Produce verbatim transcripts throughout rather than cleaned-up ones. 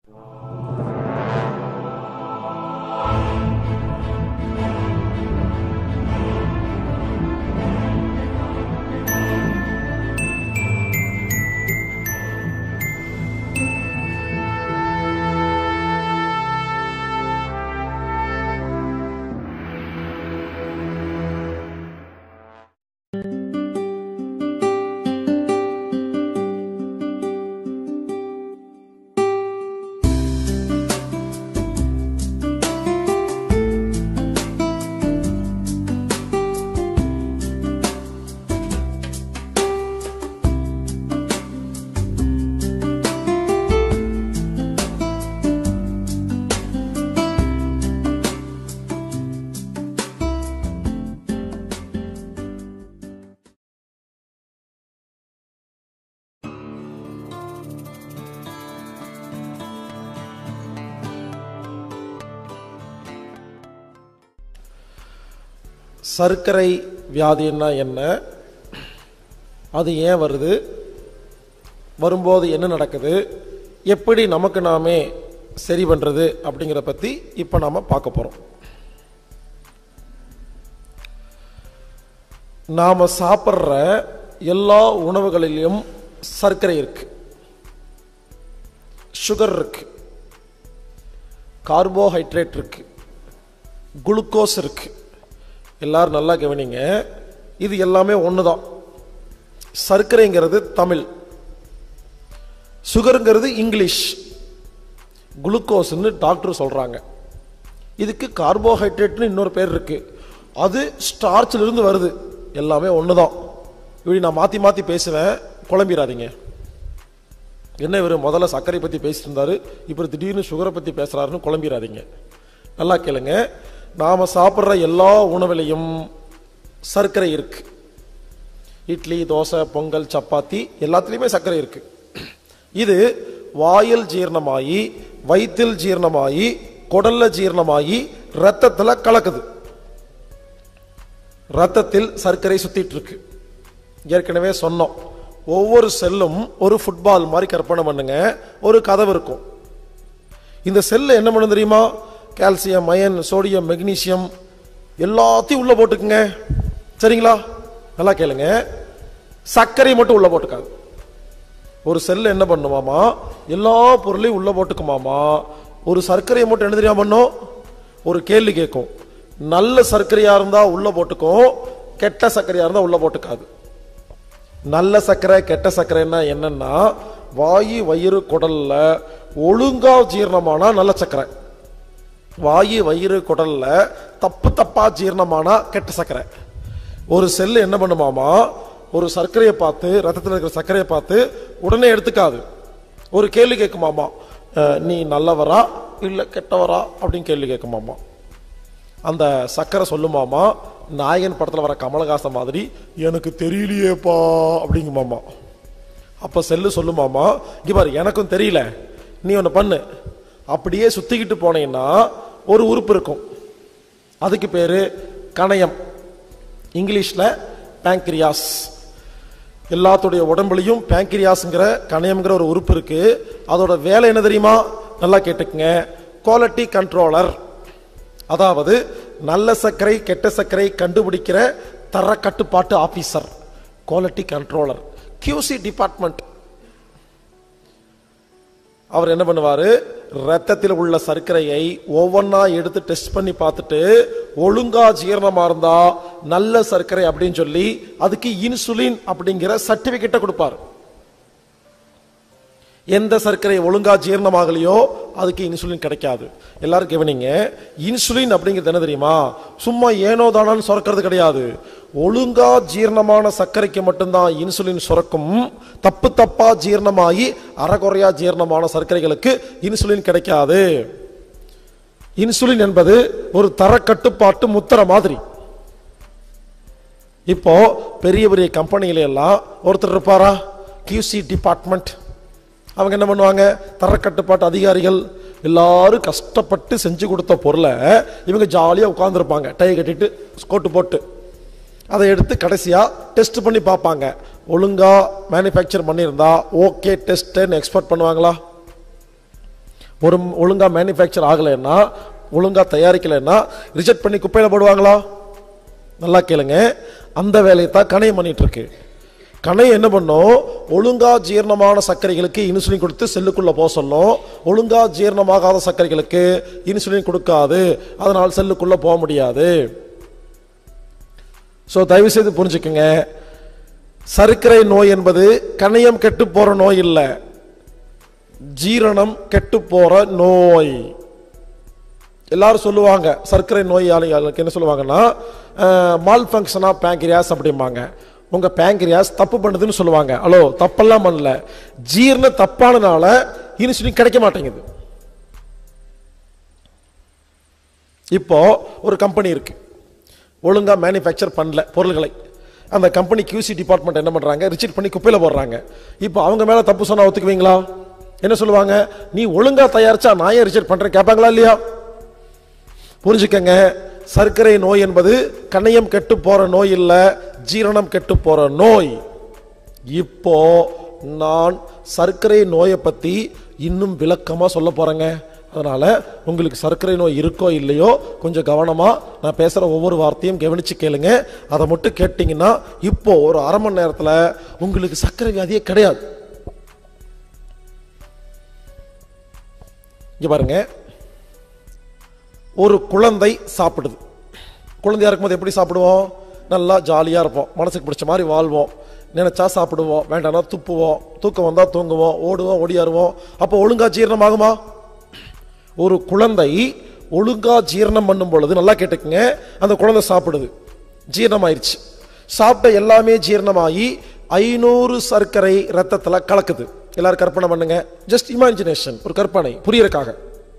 சர்க்கரை வியாதின்னா என்ன, அது ஏன் வருது, வரும்போது என்ன நடக்குது, எப்படி நமக்கு நாமே சரி பண்ணுறது அப்படிங்கிறத பற்றி இப்போ நாம் பார்க்க போகிறோம். நாம் சாப்பிட்ற எல்லா உணவுகளிலும் சர்க்கரை இருக்கு, சுகர் இருக்கு, கார்போஹைட்ரேட் இருக்கு, குளுக்கோஸ் இருக்கு. எல்லாரும் நல்லா கவனிங்க, இது எல்லாமே ஒன்று தான். சர்க்கரைங்கிறது தமிழ், சுகருங்கிறது இங்கிலீஷ், குளுக்கோஸ்ன்னு டாக்டர் சொல்கிறாங்க. இதுக்கு கார்போஹைட்ரேட்னு இன்னொரு பேர் இருக்கு, அது ஸ்டார்ச்சிலிருந்து வருது. எல்லாமே ஒன்று தான். இப்படி நான் மாற்றி மாற்றி பேசுவேன், குழம்பிடாதீங்க. என்ன இவர் முதல்ல சர்க்கரை பற்றி பேசிட்டு இருந்தாரு, இப்போ திடீர்னு சுகரை பற்றி பேசுகிறாருன்னு குழம்பிடாதீங்க. நல்லா கேளுங்க, நாம் சாப்பிட்ற எல்லா உணவுலையும் சர்க்கரை இருக்கு. இட்லி, தோசை, பொங்கல், சப்பாத்தி எல்லாத்துலேயுமே சர்க்கரை இருக்கு. இது வாயில் ஜீரணமாகி, வயிற்றில் ஜீரணமாகி, குடல்ல ஜீரணமாகி, ரத்தத்தில் கலக்குது. ரத்தத்தில் சர்க்கரை சுத்திட்டு இருக்கு. ஏற்கனவே சொன்னோம், ஒவ்வொரு செல்லும் ஒரு ஃபுட்பால் மாதிரி கற்பனை பண்ணுங்க. ஒரு கதவு இருக்கும். இந்த செல்ல என்ன பண்ண தெரியுமா, கால்சியம், அயன், சோடியம், மெக்னீசியம் எல்லாத்தையும் உள்ள போட்டுக்குங்க. சரிங்களா? நல்லா கேளுங்க, சர்க்கரை மட்டும் உள்ள போட்டுக்காது. ஒரு செல் என்ன பண்ணுமாமா, எல்லா பொருளையும் உள்ள போட்டுக்குமாமா. ஒரு சர்க்கரையை மட்டும் என்ன தெரியாம பண்ணும், ஒரு கேள்வி கேட்கும். நல்ல சர்க்கரையா இருந்தா உள்ள போட்டுக்கும், கெட்ட சர்க்கரையா இருந்தா உள்ள போட்டுக்காது. நல்ல சர்க்கரை கெட்ட சர்க்கரைன்னா என்னன்னா, வாயு வயிறு குடல்ல ஒழுங்கா ஜீரணமானா நல்ல சர்க்கரை, வாயு வயிறு குடல்ல தப்பு தப்பா ஜீரணமானா கெட்ட சர்க்கரை. ஒரு செல் என்ன பண்ணுமாமா, ஒரு சர்க்கரையை பார்த்து, ரத்தத்தில் இருக்கிற சர்க்கரையை பார்த்து உடனே எடுத்துக்காது. ஒரு கேள்வி கேட்குமாமா, நீ நல்லவரா இல்லை கெட்டவரா அப்படின்னு கேள்வி கேட்குமாமா. அந்த சர்க்கரை சொல்லுமாமா, நாயகன் படத்தில் வர கமலஹாசன் மாதிரி எனக்கு தெரியலையேப்பா அப்படிங்குமாமா. அப்போ செல்லு சொல்லுமாமா, இங்கே பாரு எனக்கும் தெரியல, நீ ஒன்று பண்ணு. அப்படியே சுத்திக்கிட்டு போனீங்கன்னா ஒரு உறுப்பு இருக்கும், அதுக்கு பேரு கணையம், இங்கிலீஷ்ல பேங்க்ரியாஸ். எல்லாத்துடைய உடம்புலையும் பேங்க்ரியாஸ்ங்கிற கணையம்ங்கிற ஒரு உறுப்பு இருக்கு. அதோட வேலை என்ன தெரியுமா, நல்லா கேட்டுக்குங்க, குவாலிட்டி கண்ட்ரோலர். அதாவது நல்ல சர்க்கரை கெட்ட சர்க்கரை கண்டுபிடிக்கிற தர கட்டுப்பாட்டு officer, quality controller, QC department. அவர் என்ன பண்ணுவாரு, ரத்தத்தில் உள்ள சர்க்கரையை ஒவ்வொன்னா எடுத்து டெஸ்ட் பண்ணி பார்த்துட்டு ஒழுங்கா ஜீரணமா இருந்தா நல்ல சர்க்கரை அப்படின்னு சொல்லி அதுக்கு இன்சுலின் அப்படிங்கிற சர்டிபிகேட்டை கொடுப்பாரு. எந்த சர்க்கரை ஒழுங்கா ஜீரணமாகலையோ அதுக்கு இன்சுலின் கிடைக்காது. எல்லாரும் கவனிங்க, இன்சுலின் அப்படிங்கிறது என்ன தெரியுமா, சும்மா ஏனோ தானான்னு சுரக்கிறது கிடையாது. ஒழுங்கா ஜீரணமான சர்க்கரைக்கு மட்டும்தான் இன்சுலின் சுரக்கும். தப்பு தப்பா ஜீரணமாகி அறகுறையா ஜீரணமான சர்க்கரைகளுக்கு இன்சுலின் கிடைக்காது. இன்சுலின் என்பது ஒரு தர கட்டுப்பாட்டு முத்திரை மாதிரி. இப்போ பெரிய பெரிய கம்பெனியில எல்லாம் ஒருத்தர் இருப்பாரா, கியூசி டிபார்ட்மெண்ட். அவங்க என்ன பண்ணுவாங்க, தரக்கட்டுப்பாட்டு அதிகாரிகள் எல்லாரும் கஷ்டப்பட்டு செஞ்சு கொடுத்த பொருளை இவங்க ஜாலியாக உட்காந்துருப்பாங்க, டை கட்டிட்டு கோட்டு போட்டு. அதை எடுத்து கடைசியாக டெஸ்ட் பண்ணி பார்ப்பாங்க. ஒழுங்கா மேனுஃபேக்சர் பண்ணியிருந்தா ஓகே டெஸ்ட்னு எக்ஸ்போர்ட் பண்ணுவாங்களா? ஒரு ஒழுங்கா மேனுஃபேக்சர் ஆகலைன்னா, ஒழுங்கா தயாரிக்கலைன்னா ரிஜெக்ட் பண்ணி குப்பையில போடுவாங்களா? நல்லா கேளுங்க, அந்த வேலையை தான் கணையம் பண்ணிட்டு இருக்கு. கணையம் என்ன பண்ணும், ஒழுங்கா ஜீரணமான சர்க்கரைகளுக்கு இன்சுலின் கொடுத்து செல்லுக்குள்ள போக சொல்லும். ஒழுங்கா ஜீரணமாகாத சர்க்கரைகளுக்கு இன்சுலின் கொடுக்காது, அதனால் செல்லுக்குள்ள போக முடியாது. ஸோ தயவு செய்து புரிஞ்சுக்குங்க, சர்க்கரை நோய் என்பது கணையம் கெட்டு போற நோய் இல்லை, ஜீரணம் கெட்டு போற நோய். எல்லாரும் சொல்லுவாங்க சர்க்கரை நோயாளிகளுக்கு என்ன சொல்லுவாங்கன்னா, மால் ஃபங்க்ஷனா பேங்க்ரியாஸ் அப்படிம்பாங்க. உங்க பேங்க்ரியாஸ் தப்பு பண்ணுதுன்னு சொல்லுவாங்க. ஹலோ, தப்பெல்லாம் பண்ணல, ஜீரண தப்பானனால இன்சுலின் கிடைக்க மாட்டேங்குது. இப்போ ஒரு கம்பெனி இருக்கு, ஒழுங்கா மேனுஃபேக்சர் பண்ணல பொருள்களை. அந்த கம்பெனி கியூசி டிபார்ட்மெண்ட் என்ன பண்றாங்க, ரிஜெக்ட் பண்ணி குப்பையில போடுறாங்க. இப்போ அவங்க மேல தப்பு சொன்னா ஒத்துக்குவீங்களா? என்ன சொல்லுவாங்க, நீ ஒழுங்கா தயாரிச்சா நான் ஏன் ரிஜெக்ட் பண்றேன் கேட்பாங்களா இல்லையா? புரிஞ்சுக்கங்க, சர்க்கரை நோய் என்பது கணையம் கெட்டு போற நோய் இல்ல, ஜீரணம் கெட்டு போற நோய். இப்போ நான் சர்க்கரை நோயை பத்தி இன்னும் விளக்கமா சொல்ல போறேங்க. அதனால உங்களுக்கு சர்க்கரை நோய் இருக்கோ இல்லையோ கொஞ்சம் கவனமா நான் பேசுற ஒவ்வொரு வார்த்தையும் கவனிச்சு கேளுங்க. அதை மட்டும் கேட்டீங்கன்னா இப்போ ஒரு அரை மணி நேரத்துல உங்களுக்கு சர்க்கரை வியாதியே கிடையாது. இங்க பாருங்க, ஒரு குழந்தை சாப்பிடுது. குழந்தையா இருக்கும்போது எப்படி சாப்பிடுவோம், நல்லா ஜாலியா இருப்போம், மனசுக்கு பிடிச்ச மாதிரி வாழ்வோம், நினைச்சா சாப்பிடுவோம், வேண்டாம்னா துப்புவோம், தூக்கம் வந்தா தூங்குவோம், ஓடுவோம், ஓடியாருவோம். அப்போ ஒழுங்கா ஜீரணம் ஆகுமா? ஒரு குழந்தை ஒழுங்கா ஜீரணம் பண்ணும் பொழுது, நல்லா கேட்டுக்குங்க, அந்த குழந்தை சாப்பிடுது, ஜீரணம் ஆயிடுச்சு. சாப்பிட்ட எல்லாமே ஜீரணமாகி ஐநூறு சர்க்கரை ரத்தத்துல கலக்குது. எல்லாரும் கற்பனை பண்ணுங்க, ஜஸ்ட் இமேஜினேஷன், ஒரு கற்பனை புரியறதுக்காக.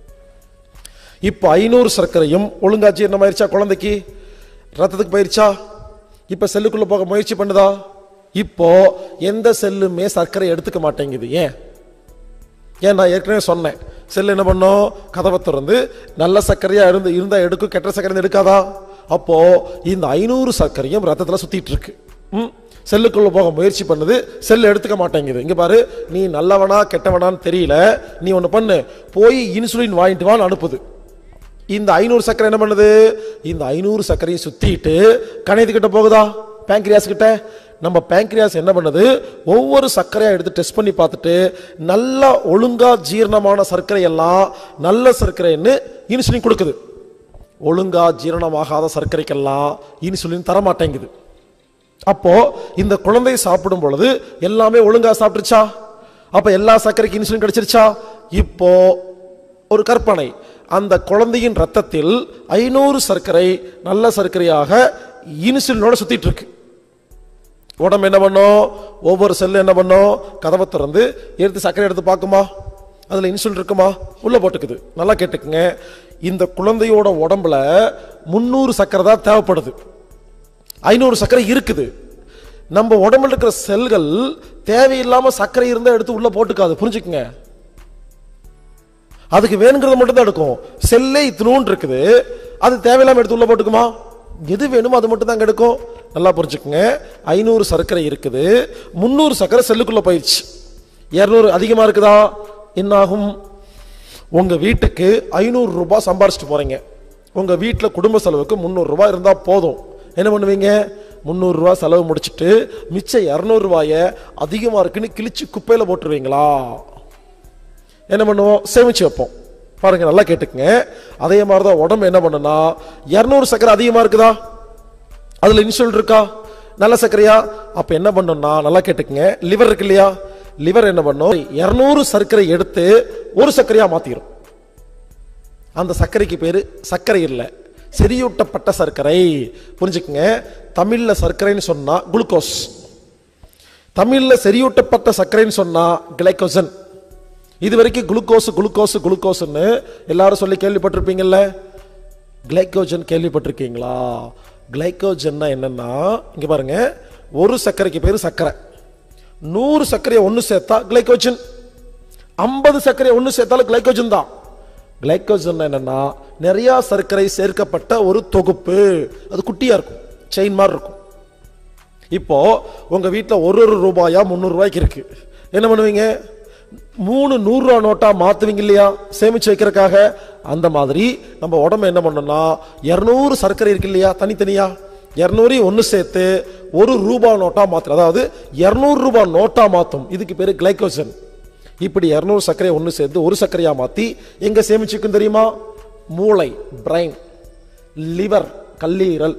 இப்போ ஐநூறு சர்க்கரையும் ஒழுங்கா ஜீரணம் ஆயிடுச்சா? குழந்தைக்கு ரத்தத்துக்கு போயிருச்சா? இப்ப செல்லுக்குள்ள போக முயற்சி பண்ணுதா? இப்போ எந்த செல்லுமே சர்க்கரை எடுத்துக்க மாட்டேங்குது. ஏன்? ஏன் நான் ஏற்கனவே சொன்னேன், செல் என்ன பண்ணும், கதவை திறந்து நல்ல சர்க்கரையா இருந்து இருந்தா எடுக்கும், கெட்ட சர்க்கரை எடுக்காதா? அப்போ இந்த ஐநூறு சர்க்கரையும் ரத்தத்துல சுத்திட்டு இருக்கு. செல்லுக்குள்ள போக முயற்சி பண்ணுது, செல் எடுத்துக்க மாட்டேங்குது. இங்க பாரு, நீ நல்லவனா கெட்டவனான்னு தெரியல, நீ ஒண்ணு பண்ணு, போய் இன்சுலின் வாங்கிட்டு வான்னு அனுப்புது. இந்த ஐநூறு சர்க்கரை என்ன பண்ணுது, இந்த ஐநூறு சர்க்கரையை சுத்திட்டு கணையத்துக்கிட்ட போகுதா, பேங்க்ரியாஸ் கிட்ட. நம்ம பேங்க்ரியாஸ் என்ன பண்ணுது, ஒவ்வொரு சர்க்கரையா எடுத்து டெஸ்ட் பண்ணி பார்த்துட்டு நல்ல ஒழுங்கா ஜீரணமான சர்க்கரை எல்லாம் நல்ல சர்க்கரைன்னு இன்சுலின் கொடுக்குது. ஒழுங்கா ஜீரணமாகாத சர்க்கரைக்கெல்லாம் இன்சுலின் தர மாட்டேங்குது. அப்போ இந்த குழந்தை சாப்பிடும் பொழுது எல்லாமே ஒழுங்கா சாப்பிட்டுருச்சா? அப்ப எல்லா சர்க்கரைக்கு இன்சுலின் கிடைச்சிருச்சா? இப்போ ஒரு கற்பனை, அந்த குழந்தையின் ரத்தத்தில் ஐநூறு சர்க்கரை நல்ல சர்க்கரையாக இன்சுலினோட சுத்திட்டு இருக்கு. உடம்பு என்ன பண்ணும், ஒவ்வொரு செல்லு என்ன பண்ணும், கதவை திறந்து எடுத்து சர்க்கரை எடுத்து பார்க்குமா, அதுல இன்சுலின் இருக்குமா, உள்ள போட்டுக்குது. நல்லா கேட்டுக்குங்க, இந்த குழந்தையோட உடம்புல முன்னூறு சர்க்கரை தான் தேவைப்படுது, ஐநூறு சர்க்கரை இருக்குது. நம்ம உடம்புல இருக்கிற செல்கள் தேவையில்லாம சர்க்கரை இருந்தா எடுத்து உள்ள போட்டுக்காது. புரிஞ்சுக்குங்க, அதுக்கு வேணுங்கிறத மட்டும் தான் எடுக்கும். செல்லே இத்தினூன் இருக்குது, அது தேவையில்லாம எடுத்து உள்ள போட்டுக்குமா? எது வேணுமோ அது மட்டும் தான் எடுக்கும். நல்லா புரிஞ்சுக்குங்க, ஐநூறு சர்க்கரை இருக்குது, முன்னூறு சர்க்கரை செல்லுக்குள்ள போயிடுச்சு, இருநூறு அதிகமா இருக்குதா? என்ன ஆகும், உங்க வீட்டுக்கு ஐநூறு ரூபாய் சம்பாரிச்சிட்டு போறீங்க, உங்க வீட்டுல குடும்ப செலவுக்கு முன்னூறு ரூபாய் இருந்தா போதும். என்ன பண்ணுவீங்க, முன்னூறு ரூபாய் செலவு முடிச்சுட்டு மிச்சம் இருநூறு ரூபாய அதிகமா இருக்குன்னு கிழிச்சு குப்பையில போட்டுருவீங்களா? என்ன பண்ணுவோம், சேமிச்சு வைப்போம். பாருங்க, நல்லா கேட்டுக்குங்க, அதே மாதிரிதான் உடம்பு என்ன பண்ணுனா, இருநூறு சர்க்கரை அதிகமா இருக்குதா, அதுல இன்சுலின் இருக்கா, நல்ல சர்க்கரையா? அப்ப என்ன பண்ணோம்னா, நல்லா கேட்டுக்குங்க, லிவர் இருக்கு இல்லையா, லிவர் என்ன பண்ணும், இருநூறு சர்க்கரை எடுத்து ஒரு சர்க்கரையா மாத்திரும். அந்த சர்க்கரைக்கு பேரு சர்க்கரை இல்லை, செறியூட்டப்பட்ட சர்க்கரை. புரிஞ்சுக்குங்க, தமிழ்ல சர்க்கரைன்னு சொன்னா குளுக்கோஸ், தமிழ்ல செறியூட்டப்பட்ட சர்க்கரைன்னு சொன்னா கிளைகோஜன். இது வரைக்கும் குளுக்கோஸ் குளுக்கோஸ் குளுக்கோஸ்ன்னு எல்லாரும் சொல்லி கேள்விப்பட்டிருப்பீங்கல்ல, கிளைகோஜன் கேள்விப்பட்டிருக்கீங்களா? கிளைகோஜன்னா என்னன்னா, இங்க பாருங்க, ஒரு சர்க்கரைக்கு பேரு சர்க்கரை, நூறு சர்க்கரையை ஒன்னு சேர்த்தா கிளைகோஜன், ஐம்பது சர்க்கரையை ஒன்னு சேர்த்தாலும் கிளைகோஜன் தான். கிளைகோஜன் என்னன்னா நிறைய சர்க்கரை சேர்க்கப்பட்ட ஒரு தொகுப்பு, அது குட்டியா இருக்கும், செயின் மாதிரி இருக்கும். இப்போ உங்க வீட்டுல ஒரு ஒரு ரூபாயா முன்னூறு ரூபாய்க்கு இருக்கு, என்ன பண்ணுவீங்க, மூணு நூறு ரூபா நோட்டா மாத்துவீங்க இல்லையா சேமிச்சு வைக்கிறதுக்காக, அந்த மாதிரி நம்ம உடம்பு என்ன பண்ணணும்னா இருநூறு சர்க்கரை இருக்கு இல்லையா தனித்தனியா, இருநூறு ஒன்னு சேர்த்து ஒரு ரூபா நோட்டா மாத்தும், அதாவது இருநூறு ரூபாய் நோட்டா மாத்தும். இதுக்கு பேரு கிளைகோஜன். இப்படி இருநூறு சர்க்கரையை ஒன்னு சேர்த்து ஒரு சர்க்கரையா மாத்தி எங்க சேமிச்சுக்கும் தெரியுமா? மூளை, பிரைன், லிவர், கல்லீரல்,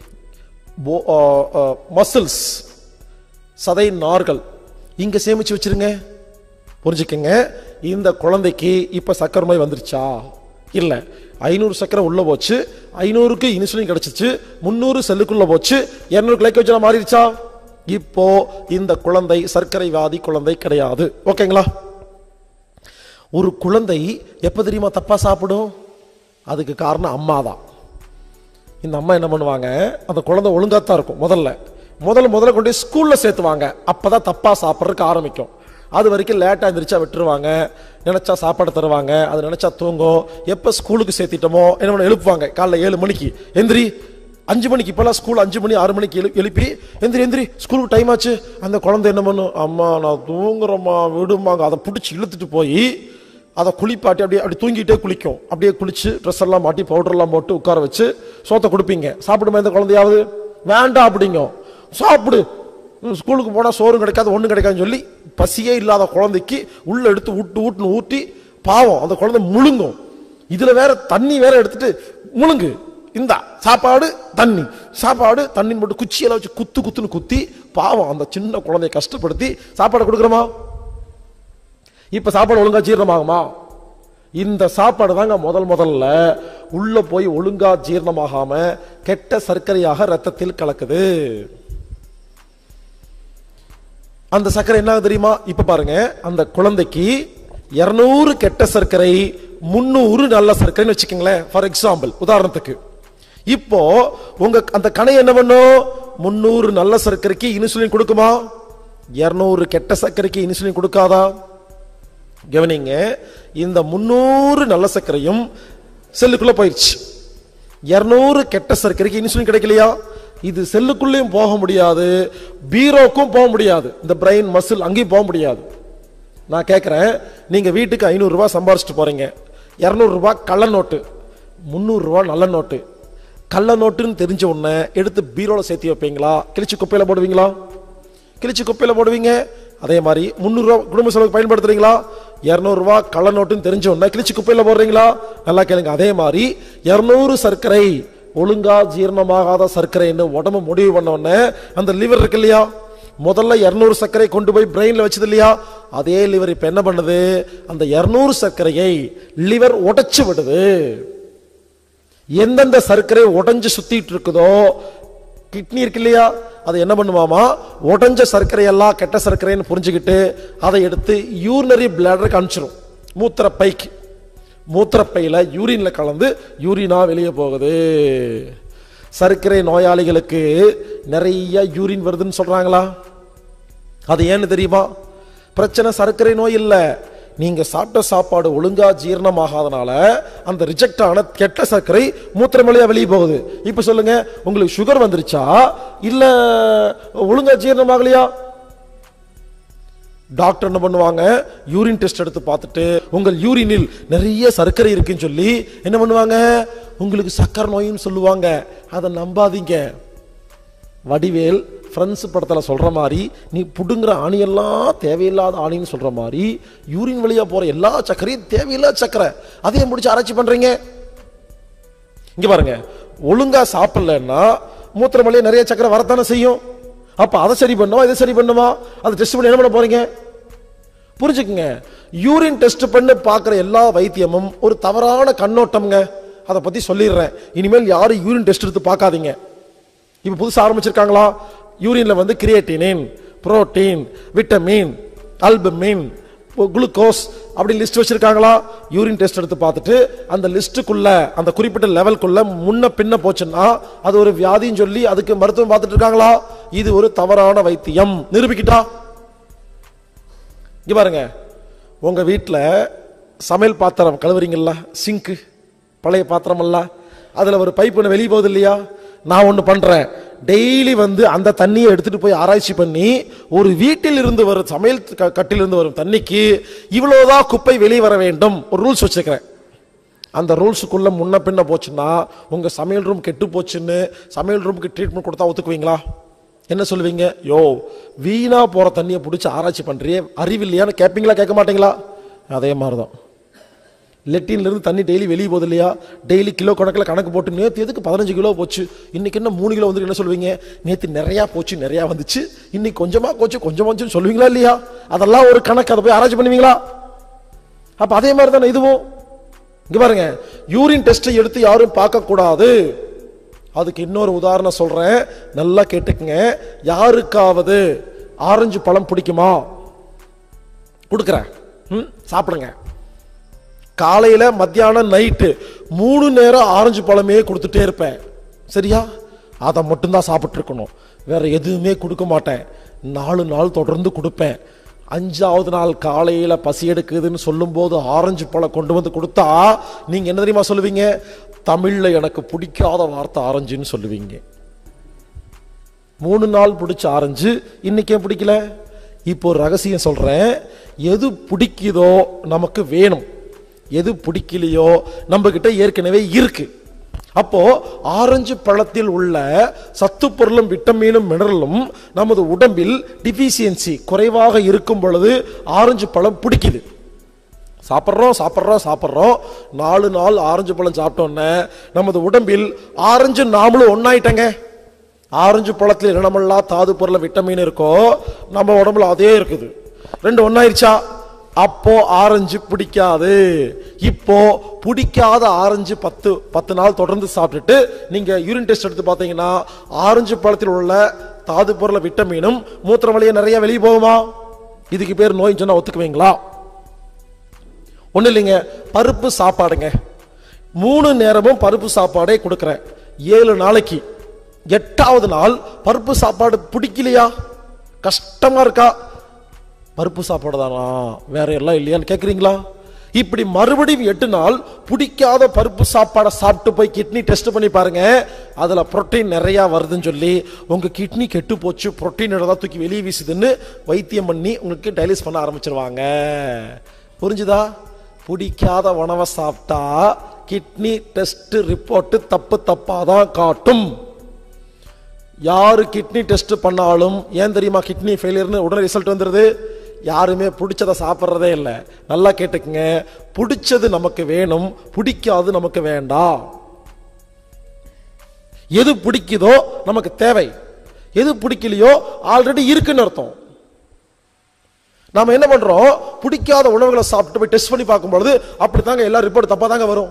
மசில்ஸ், சதை நார்கள், இங்க சேமிச்சு வச்சிருங்க. புரிஞ்சுக்கங்க, இந்த குழந்தைக்கு இப்ப சர்க்கரை நோய் வந்துருச்சா? இல்ல, ஐநூறு சர்க்கரை உள்ள போச்சு, ஐநூறுக்கு இன்சுலின் கிடைச்சிச்சு, முன்னூறு செல்லுக்குள்ள போச்சு, இருநூறு கிளைக்கோஜனா மாறிடுச்சா? இப்போ இந்த குழந்தை சர்க்கரை வியாதி குழந்தை கிடையாது. ஓகேங்களா? ஒரு குழந்தை எப்ப தெரியுமா தப்பா சாப்பிடும்? அதுக்கு காரணம் அம்மா தான். இந்த அம்மா என்ன பண்ணுவாங்க, அந்த குழந்தை ஒழுங்காத்தான் இருக்கும், முதல்ல முதல்ல முதல்ல கொண்டு ஸ்கூல்ல சேர்த்துவாங்க, அப்பதான் தப்பா சாப்பிட்றதுக்கு ஆரம்பிக்கும். அது வரைக்கும் லேட்டா எந்திரிச்சா விட்டுருவாங்க, நினைச்சா சாப்பாடு தருவாங்க, அது நினைச்சா தூங்கும். எப்ப ஸ்கூலுக்கு சேர்த்திட்டோமோ என்ன பண்ண எழுப்புவாங்க, காலைல ஏழு மணிக்கு எந்திரி, அஞ்சு மணிக்கு, இப்பெல்லாம் ஸ்கூல் அஞ்சு மணி ஆறு மணிக்கு எழு எழுப்பி எந்திரி எந்திரி ஸ்கூலுக்கு டைம் ஆச்சு. அந்த குழந்தை என்ன பண்ணும், அம்மா நான் தூங்குறோம்மா விடுமாங்க, அதை பிடிச்சி இழுத்துட்டு போய் அதை குளிப்பாட்டி அப்படியே அப்படி தூங்கிட்டே குளிக்கும். அப்படியே குளிச்சு ட்ரெஸ் எல்லாம் மாட்டி பவுடர் எல்லாம் போட்டு உட்கார வச்சு சோத்தை கொடுப்பீங்க. சாப்பிடுமா இந்த குழந்தையாவது? வேண்டாம் அப்படிங்க. சாப்பிடு, ஸ்கூலுக்கு போனா சோறும் கிடைக்காது ஒண்ணும் கிடைக்காதுன்னு சொல்லி பசியே இல்லாத குழந்தைக்கு உள்ள எடுத்து ஊட்டு ஊட்டுன்னு ஊட்டி பாவம் அந்த குழந்தை முழுங்கும். இதுல வேற தண்ணி வேற எடுத்துட்டு முழுங்கு, இந்த சாப்பாடு தண்ணி சாப்பாடு தண்ணி போட்டு குச்சியெல்லாம் வச்சு குத்து குத்துன்னு குத்தி பாவம் அந்த சின்ன குழந்தைய கஷ்டப்படுத்தி சாப்பாடு கொடுக்குறோமா? இப்ப சாப்பாடு ஒழுங்கா ஜீரணமாகுமா? இந்த சாப்பாடு தாங்க முதல் முதல்ல உள்ள போய் ஒழுங்கா ஜீரணமாகாம கெட்ட சர்க்கரையாக ரத்தத்தில் கலக்குது. அந்த சர்க்கரை என்ன தெரியுமா? இப்ப பாருங்க, அந்த குழந்தைக்கு இருநூறு கெட்ட சர்க்கரை, முன்னூறு நல்ல சர்க்கரைன்னு வச்சுக்கீங்களேன். ஃபார் எக்ஸாம்பிள், உதாரணத்துக்கு இப்போ உங்க அந்த கணை என்ன பண்ணும், முன்னூறு நல்ல சர்க்கரைக்கு இன்சுலின் கொடுக்குமா? இருநூறு கெட்ட சர்க்கரைக்கு இன்சுலின் கொடுக்காதா? கவனிங்க, இந்த முன்னூறு நல்ல சர்க்கரையும் செல்லுக்குள்ள போயிடுச்சு, இருநூறு கெட்ட சர்க்கரைக்கு இன்சுலின் கிடைக்கலையா? இது செல்லுக்குள்ளேயும் போக முடியாது, பீரோக்கும் போக முடியாது, இந்த பிரெயின் மசில் அங்கேயும் போக முடியாது. நான் கேட்கிறேன், நீங்க வீட்டுக்கு ஐநூறு ரூபாய் சம்பாரிச்சிட்டு போறீங்க, இருநூறு ரூபாய் கள்ள நோட்டு, முன்னூறு ரூபாய் நல்ல நோட்டு. கள்ள நோட்டுன்னு தெரிஞ்ச உடனே எடுத்து பீரோல சேர்த்து வைப்பீங்களா, கிழிச்சு குப்பையில போடுவீங்களா? கிழிச்சு குப்பையில போடுவீங்க. அதே மாதிரி முன்னூறு ரூபாய் குடும்ப செலவுக்கு பயன்படுத்துறீங்களா? இருநூறு ரூபாய் கள்ள நோட்டுன்னு தெரிஞ்ச உடனே கிழிச்சு குப்பையில போடுறீங்களா? நல்லா கேளுங்க. அதே மாதிரி இருநூறு சர்க்கரை ஒழுங்கா ஜீரணமாகாத சர்க்கரைன்னு உடம்பு முடிவு பண்ண உடனே அந்த லிவர் இருக்கு இல்லையா, முதல்ல இருநூறு சர்க்கரை கொண்டு போய் பிரெயின்ல வச்சது இல்லையா, அதே லிவர் இப்ப என்ன பண்ணுது, அந்த இருநூறு சர்க்கரையை லிவர் உடைச்சு விடுது. எந்தெந்த சர்க்கரை உடைஞ்சு சுத்திட்டு இருக்குதோ, கிட்னி இருக்கு இல்லையா, அது என்ன பண்ணுவாமா, உடைஞ்ச சர்க்கரை எல்லாம் கெட்ட சர்க்கரைன்னு புரிஞ்சுக்கிட்டு அதை எடுத்து யூரினரி பிளாடருக்கு அனுப்பிச்சிடும், மூத்திர பைக்கு. மூத்திரப்பையில யூரின்ல கலந்து யூரினா வெளியே போகுது. சர்க்கரை நோயாளிகளுக்கு நிறைய யூரின் வருதுன்னு சொல்றாங்களா? அது ஏன்னு தெரியுமா? பிரச்சனை சர்க்கரை நோய் இல்ல, நீங்க சாப்பிட்ட சாப்பாடு ஒழுங்கா ஜீரணமாகாதனால அந்த ரிஜெக்ட் ஆன கெட்ட சர்க்கரை மூத்திரம் வழியா வெளியே போகுது. இப்ப சொல்லுங்க, உங்களுக்கு சுகர் வந்துருச்சா இல்ல ஒழுங்கா ஜீரணமாகலையா? டாக்டர் என்ன பண்ணுவாங்க, யூரின் டெஸ்ட் எடுத்து பார்த்துட்டு உங்கள் யூரினில் நிறைய சர்க்கரை இருக்குன்னு சொல்லி என்ன பண்ணுவாங்க, உங்களுக்கு சர்க்கரை நோயின்னு சொல்லுவாங்க. அதை நம்பாதீங்க. வடிவேல் ஃப்ரெண்ட்ஸ் படத்துல சொல்ற மாதிரி, நீ புடுங்குற ஆணியெல்லாம் தேவையில்லாத ஆணின்னு சொல்ற மாதிரி யூரின் வழியா போற எல்லா சர்க்கரையும் தேவையில்லாத சர்க்கரை, அதையும் முடிச்சு ஆராய்ச்சி பண்றீங்க. இங்க பாருங்க, ஒழுங்கா சாப்பிடலன்னா மூத்திரம் வழியா நிறைய சர்க்கரை வரத்தானே செய்யும். அப்ப அதை சரி பண்ணுமா இதை சரி பண்ணுமா, அதை டெஸ்ட் பண்ணி என்ன பண்ண போறீங்க? புரிஞ்சுக்குங்க, யூரின் டெஸ்ட் பண்ணி பார்க்கிற எல்லா வைத்தியமும் ஒரு தவறான கண்ணோட்டம்ங்க. அதை பத்தி சொல்லிடுறேன், இனிமேல் யாரும் யூரின் டெஸ்ட் எடுத்து பார்க்காதீங்க. இப்ப புதுசா ஆரம்பிச்சிருக்காங்களா, யூரின்ல வந்து creatinine, protein, vitamin, albumin, glucose அப்படி லிஸ்ட் வச்சிருக்காங்களா? யூரின் டெஸ்ட் எடுத்து பார்த்துட்டு அந்த லிஸ்டுக்குள்ள அந்த குறிப்பிட்ட லெவலுக்குள்ள முன்ன பின்ன போச்சுன்னா அது ஒரு வியாதின்னு சொல்லி அதுக்கு மருத்துவம் பார்த்துட்டு இருக்காங்களா? இது ஒரு தவறான வைத்தியம். நிரூபிக்கிட்டா? இங்க பாருங்க, உங்க வீட்டுல சமையல் பாத்திரம் கழுவுறீங்கல்ல, சிங்கு பழைய பாத்திரம் அல்ல, அதுல ஒரு பைப்பு வெளியே போகுது இல்லையா? நான் ஒண்ணு பண்றேன், டெய்லி வந்து அந்த தண்ணியை எடுத்துட்டு போய் ஆராய்ச்சி பண்ணி ஒரு வீட்டில் இருந்து வரும் சமையல் கட்டில் இருந்து வரும் தண்ணிக்கு இவ்வளவுதான் குப்பை வெளியே வர வேண்டும் ஒரு ரூல்ஸ் வச்சிருக்கிறேன். அந்த ரூல்ஸுக்குள்ள முன்ன பின்ன போச்சுன்னா உங்க சமையல் ரூம் கெட்டு போச்சுன்னு சமையல் ரூமுக்கு ட்ரீட்மெண்ட் கொடுத்தா ஒத்துக்குவீங்களா? என்ன சொல்லுவீங்க? யோ வீணா போற தண்ணியை பிடிச்சி ஆராய்ச்சி பண்றியே அறிவில்லையான்னு கேட்பீங்களா கேட்க மாட்டீங்களா? அதே மாதிரிதான் லெட்டின்ல இருந்து தண்ணி டெய்லி வெளியே போகுது இல்லையா? டெய்லி கிலோ கணக்கில் கணக்கு போட்டு நேற்று எதுக்கு பதினஞ்சு கிலோ போச்சு இன்னைக்கு என்ன மூணு கிலோ வந்து என்ன சொல்லுவீங்க? நேற்று நிறையா போச்சு நிறையா வந்துச்சு இன்னைக்கு கொஞ்சமா போச்சு கொஞ்சமா வந்துச்சுன்னு சொல்லுவீங்களா இல்லையா? அதெல்லாம் ஒரு கணக்கு, அதை போய் ஆராய்ச்சி பண்ணுவீங்களா? அப்ப அதே மாதிரி தானே இதுவும். இங்க பாருங்க, யூரின் டெஸ்ட் எடுத்து யாரும் பார்க்க கூடாது. அதுக்கு இன்னொரு உதாரணம் சொல்றேன், நல்லா கேட்டுக்குங்க. யாருக்காவது ஆரஞ்சு பழம் பிடிக்குமா? கொடுக்குறேன், சாப்பிடுங்க. காலையில மத்தியானம் நைட்டு மூணு நேரம் ஆரஞ்சு பழமே கொடுத்துட்டே இருப்பேன், சரியா? அதை மட்டும்தான் சாப்பிட்டு இருக்கணும், வேற எதுவுமே கொடுக்க மாட்டேன். நாலு நாள் தொடர்ந்து கொடுப்பேன். அஞ்சாவது நாள் காலையில பசி எடுக்குதுன்னு சொல்லும் போது ஆரஞ்சு பழம் கொண்டு வந்து கொடுத்தா நீங்க என்ன தெரியுமா சொல்லுவீங்க? தமிழ்ல எனக்கு பிடிக்காத வார்த்தை ஆரஞ்சுன்னு சொல்லுவீங்க. மூணு நாள் பிடிச்ச ஆரஞ்சு இன்னைக்கு ஏன் பிடிக்கல? இப்போ ஒரு ரகசியம் சொல்றேன். எது பிடிக்குதோ நமக்கு வேணும், எது பிடிக்கலையோ நம்ம கிட்ட ஏற்கனவே இருக்கு. அப்போ ஆரஞ்சு பழத்தில் உள்ள சத்து பொருளும் விட்டமினும் மினரலும் நமது உடம்பில் டிஃபிஷியன்சி குறைவாக இருக்கும் பொழுது ஆரஞ்சு பழம் பிடிக்குது. சாப்பிட்றோம் சாப்பிட்றோம் சாப்பிட்றோம் நாலு நாள் ஆரஞ்சு பழம் சாப்பிட்டோன்னே நமது உடம்பில் ஆரஞ்சு நாமளும் ஒன்னாயிட்டங்க. ஆரஞ்சு பழத்தில் என்னமெல்லாம் தாது பொருள் விட்டமின் இருக்கோ நம்ம உடம்புல அதே இருக்குது, ரெண்டு ஒன்னாயிருச்சா? அப்போ ஆரஞ்சு பிடிக்காது. இப்போ பிடிக்காத ஆரஞ்சு பத்து பத்து நாள் தொடர்ந்து சாப்பிட்டுட்டு நீங்க யூரின் டெஸ்ட் எடுத்து பார்த்தீங்கன்னா ஆரஞ்சு பழத்தில் உள்ள தாது பொருள் விட்டமினும் மூத்திர வழியா நிறைய வெளியே போகுமா? இதுக்கு பேர் நோய் சொன்னா ஒத்துக்குவீங்களா? ஒண்ணு இல்லைங்க, பருப்பு சாப்பாடுங்க. மூணு நேரமும் பருப்பு சாப்பாடே கொடுக்குறேன், ஏழு நாளைக்கு. எட்டாவது நாள் பருப்பு சாப்பாடு பிடிக்கலையா? கஷ்டமா இருக்கா? பருப்பு சாப்பாடு தானா, வேற எல்லாம் இல்லையான்னு கேட்குறீங்களா? இப்படி மறுபடியும் எட்டு நாள் பிடிக்காத பருப்பு சாப்பாடை சாப்பிட்டு போய் கிட்னி டெஸ்ட் பண்ணி பாருங்க, அதுல புரோட்டீன் நிறைய வருதுன்னு சொல்லி உங்க கிட்னி கெட்டு போச்சு, புரோட்டீன் தான் தூக்கி வெளியே வீசுதுன்னு வைத்தியம் பண்ணி உங்களுக்கு டயாலிசிஸ் பண்ண ஆரம்பிச்சிருவாங்க. புரிஞ்சுதா? பிடிக்காத உணவை சாப்பிட்டா கிட்னி டெஸ்ட் ரிப்போர்ட் தப்பு தப்பாதான் காட்டும். யாரு கிட்னி டெஸ்ட் பண்ணாலும் ஏன் தெரியுமா கிட்னி ஃபெயிலியர்னு உடனே ரிசல்ட் வந்துருது? யாருமே பிடிச்சதை சாப்பிட்றதே இல்லை. நல்லா கேட்டுக்குங்க, பிடிச்சது நமக்கு வேணும், பிடிக்காது நமக்கு வேண்டாம். எது பிடிக்குதோ நமக்கு தேவை, எது பிடிக்கலையோ ஆல்ரெடி இருக்குன்னு அர்த்தம். நாம என்ன பண்றோம்? பிடிக்காத உணவுகளை சாப்பிட்டு போய் டெஸ்ட் பண்ணி பார்க்கும்பொழுது அப்படித்தாங்க எல்லா ரிப்போர்ட் தப்பா தாங்க வரும்.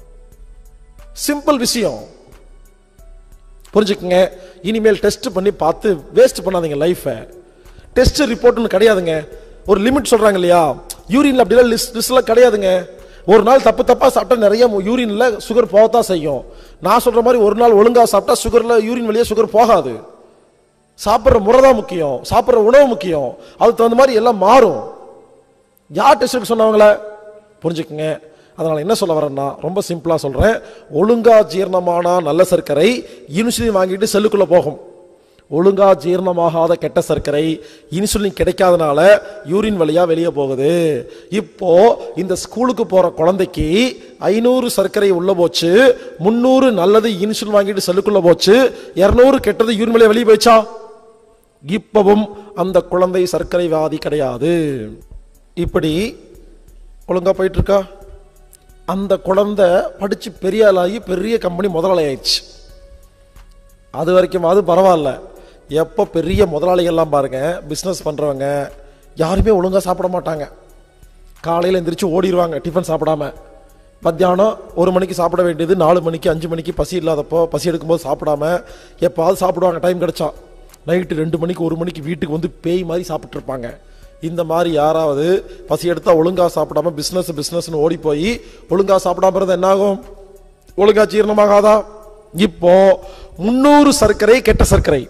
சிம்பிள் விஷயம், புரிஞ்சுக்குங்க. இனிமேல் டெஸ்ட் பண்ணி பார்த்து வேஸ்ட் பண்ணாதீங்க லைஃப. டெஸ்ட் ரிப்போர்ட்னு கிடையாதுங்க, ஒரு லிமிட் சொல்றாங்க இல்லையா? யூரின்ல அப்படிலாம் லிஸ்ட்லாம் கிடையாதுங்க. ஒரு நாள் தப்பு தப்பா சாப்பிட்டா நிறைய யூரின்ல சுகர் போகத்தான் செய்யும். நான் சொல்ற மாதிரி ஒரு நாள் ஒழுங்கா சாப்பிட்டா சுகர்ல யூரின் வழியா சுகர் போகாது. சாப்பிட்ற முறை தான் முக்கியம், சாப்பிட்ற உணவு முக்கியம். அதுக்கு தகுந்த மாதிரி எல்லாம் மாறும். யார் டெஸ்ட் சொன்னவங்கள புரிஞ்சுக்குங்க. அதனால என்ன சொல்ல வரேன்னா ரொம்ப சிம்பிளா சொல்றேன். ஒழுங்கா ஜீரணமான நல்ல சர்க்கரை இன்சுலின் வாங்கிட்டு செல்லுக்குள்ள போகும். ஒழுங்கா ஜீரணமாகாத கெட்ட சர்க்கரை இன்சுலின் கிடைக்காதனால யூரின் வழியா வெளியே போகுது. இப்போ இந்த ஸ்கூலுக்கு போற குழந்தைக்கு ஐநூறு சர்க்கரை உள்ள போச்சு, முன்னூறு நல்லது இன்சுலின் வாங்கிட்டு செல்லுக்குள்ள போச்சு, இருநூறு கெட்டது யூரின் வழியா வெளியே போயிச்சா? இப்பவும் அந்த குழந்தை சர்க்கரை வியாதி கிடையாது. இப்படி ஒழுங்கா போயிட்டு இருக்கா? அந்த குழந்தை படிச்சு பெரிய ஆளாகி பெரிய கம்பெனி முதலாளி ஆயிடுச்சு. அது வரைக்கும் அது பரவாயில்ல. எப்போ பெரிய முதலாளிகள்லாம் பாருங்க, பிஸ்னஸ் பண்றவங்க யாருமே ஒழுங்கா சாப்பிட மாட்டாங்க. காலையில் எந்திரிச்சு ஓடிடுவாங்க டிஃபன் சாப்பிடாம. மத்தியானம் ஒரு மணிக்கு சாப்பிட வேண்டியது நாலு மணிக்கு அஞ்சு மணிக்கு பசி இல்லாதப்போ பசி எடுக்கும்போது சாப்பிடாம எப்பாவது சாப்பிடுவாங்க டைம் கிடைச்சா. நைட்டு ரெண்டு மணிக்கு ஒரு மணிக்கு வீட்டுக்கு வந்து பேய் மாதிரி சாப்பிட்டு இருப்பாங்க. இந்த மாதிரி யாராவது பசி எடுத்தா ஒழுங்கா சாப்பிடாம பிசினஸ் பிசினஸ்னு ஓடி போய் ஒழுங்கா சாப்பிடாம இருந்தா என்ன ஆகும்? ஒழுங்கா ஜீரணமாகாதா? இப்போ முன்னூறு சர்க்கரை கெட்ட சர்க்கரை,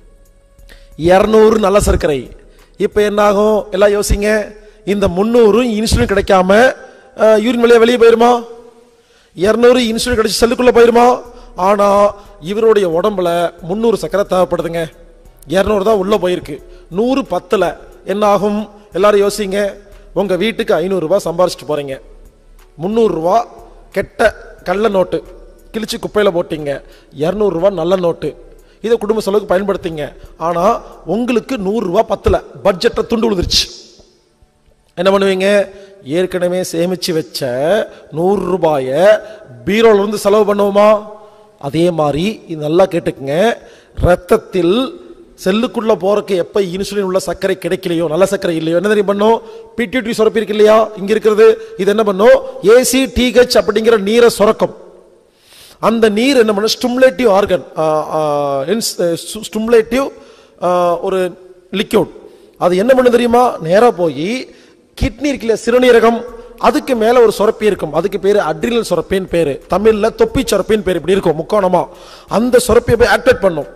இருநூறு நல்ல சர்க்கரை. இப்ப என்ன ஆகும்? எல்லாம் யோசிங்க. இந்த முன்னூறு இன்சுலின் கிடைக்காம யூரின் வழியா வெளியே போயிருமா? இருநூறு இன்சுலின் கிடைச்சி செல்லுக்குள்ள போயிருமா? ஆனா இவருடைய உடம்புல முன்னூறு சர்க்கரை தேவைப்படுதுங்க. இருநூறு தான் உள்ள போயிருக்கு. நூறு பத்துல என்ன ஆகும்? எல்லாரும் யோசிங்க. உங்க வீட்டுக்கு ஐநூறு ரூபாய் சம்பாரிச்சிட்டு போறீங்க. முன்னூறு ரூபா கெட்ட கள்ள நோட்டு கிழிச்சு குப்பையில போட்டீங்க. இருநூறு ரூபாய் நல்ல நோட்டு, இதை குடும்ப செலவுக்கு பயன்படுத்திங்க. ஆனா உங்களுக்கு நூறு ரூபாய் பத்துல, பட்ஜெட்டை துண்டு விழுந்துருச்சு. என்ன பண்ணுவீங்க? ஏற்கனவே சேமிச்சு வச்ச நூறு ரூபாய பீரோல இருந்து செலவு பண்ணுவோமா? அதே மாதிரி இது நல்லா கேட்டுக்குங்க. ரத்தத்தில் செல்லுக்குள்ள போறக்கு எப்ப இன்சுலின் உள்ள சர்க்கரை கிடைக்கலையோ, நல்ல சர்க்கரை இல்லையோ, என்ன தெரியும் பண்ணும்? பிட்யூட்டரி சுரப்பி இருக்கு இல்லையா, இங்க இருக்கிறது. இது என்ன பண்ணும்? ஏசிடிஹெச் அப்படிங்கிற நீரை சுரக்கும். அந்த நீர் என்ன பண்ணும்? ஸ்டிமுலேட்டிவ் ஆர்கன், ஸ்டிமுலேட்டிவ் ஒரு லிக்யூட். அது என்ன பண்ணு தெரியுமா? நேரா போய் கிட்னி இருக்குல்ல, சிறுநீரகம், அதுக்கு மேல ஒரு சுரப்பி இருக்கும். அதுக்கு பேரு அட்ரினல் சுரப்பின்னு பேரு. தமிழ்ல தொப்பி சுரப்பின்னு பேரு. இப்படி இருக்கும் முக்கோணமா. அந்த சுரப்பியை போய் ஆக்டிவேட் பண்ணும்.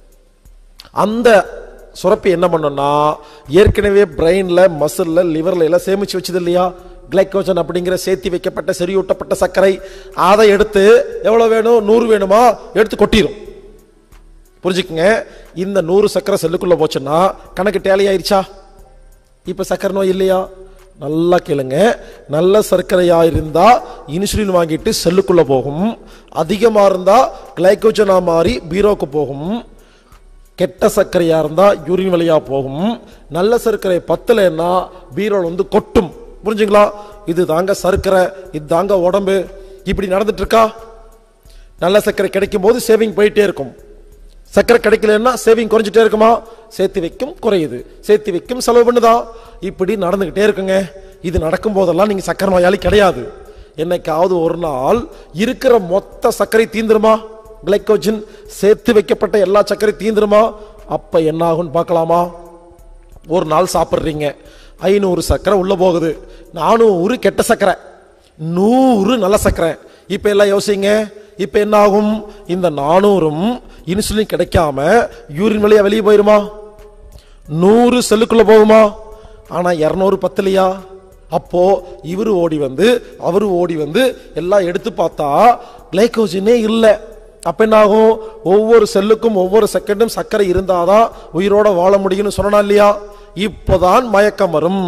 அந்த சுரப்பி என்ன பண்ணும்னா, ஏற்கனவே பிரெயின்ல, மசில்ல, லிவர்ல எல்லாம் சேமிச்சு வச்சது இல்லையா, கிளைக்கோஜன் அப்படிங்கிற சேர்த்தி வைக்கப்பட்ட செறியூட்டப்பட்ட சர்க்கரை, அதை எடுத்து எவ்வளவு வேணும்? நூறு வேணுமா? எடுத்து கொட்டிடும். புரிஞ்சுக்குங்க. இந்த நூறு சர்க்கரை செல்லுக்குள்ள போச்சுன்னா கணக்கு டேலி ஆயிடுச்சா? இப்ப சர்க்கரை நோய் இல்லையா? நல்லா கேளுங்க. நல்ல சர்க்கரையா இருந்தா இன்சுலின் வாங்கிட்டு செல்லுக்குள்ள போகும். அதிகமா இருந்தா கிளைக்கோஜனா மாறி பீரோக்கு போகும். கெட்ட சர்க்கரையா இருந்தா யூரின் வழியா போகும். நல்ல சர்க்கரை பத்தலைன்னா பீரோல வந்து கொட்டும். புரிஞ்சுங்களா? இது தாங்க சர்க்கரை, இது தாங்க உடம்பு. இப்படி நடந்துட்டு இருக்கா? நல்ல சர்க்கரை கிடைக்கும் போது சேவிங் போயிட்டே இருக்கும். சர்க்கரை கிடைக்கலன்னா சேவிங் குறைஞ்சிட்டே இருக்குமா? சேர்த்து வைக்கும் குறையுது, சேர்த்து வைக்கும் செலவு பண்ணுதா? இப்படி நடந்துகிட்டே இருக்குங்க. இது நடக்கும் போதெல்லாம் நீங்க சர்க்கரை நோயாளி கிடையாது. என்னைக்காவது ஒரு நாள் இருக்கிற மொத்த சர்க்கரை தீந்துருமா? கிளைக்கோஜன் சேர்த்து வைக்கப்பட்ட எல்லா சர்க்கரை தீந்துருமா? அப்ப என்ன ஆகும் பார்க்கலாமா? ஒரு நாள் சாப்பிட்றீங்க, ஐநூறு சர்க்கரை உள்ள போகுது, நானூறு கெட்ட சர்க்கரை, நூறு நல்ல சர்க்கரை. இப்ப எல்லாம் யோசிங்க. இப்ப என்ன ஆகும்? இந்த நானூறும் இன்சுலின் கிடைக்காம யூரின் வழியா வெளியே போயிருமா? நூறு செல்லுக்குள்ள போகுமா? ஆனா இருநூறு பத்தலையா? அப்போ இவரு ஓடி வந்து அவரு ஓடி வந்து எல்லாம் எடுத்து பார்த்தா கிளைக்கோஜனே இல்லை. அப்ப என்ன ஆகும்? ஒவ்வொரு செல்லுக்கும் ஒவ்வொரு செகண்டும் சர்க்கரை இருந்தாதான் உயிரோட வாழ முடியும்னு சொன்னா இல்லையா? இப்போதான் மயக்கம் வரும்.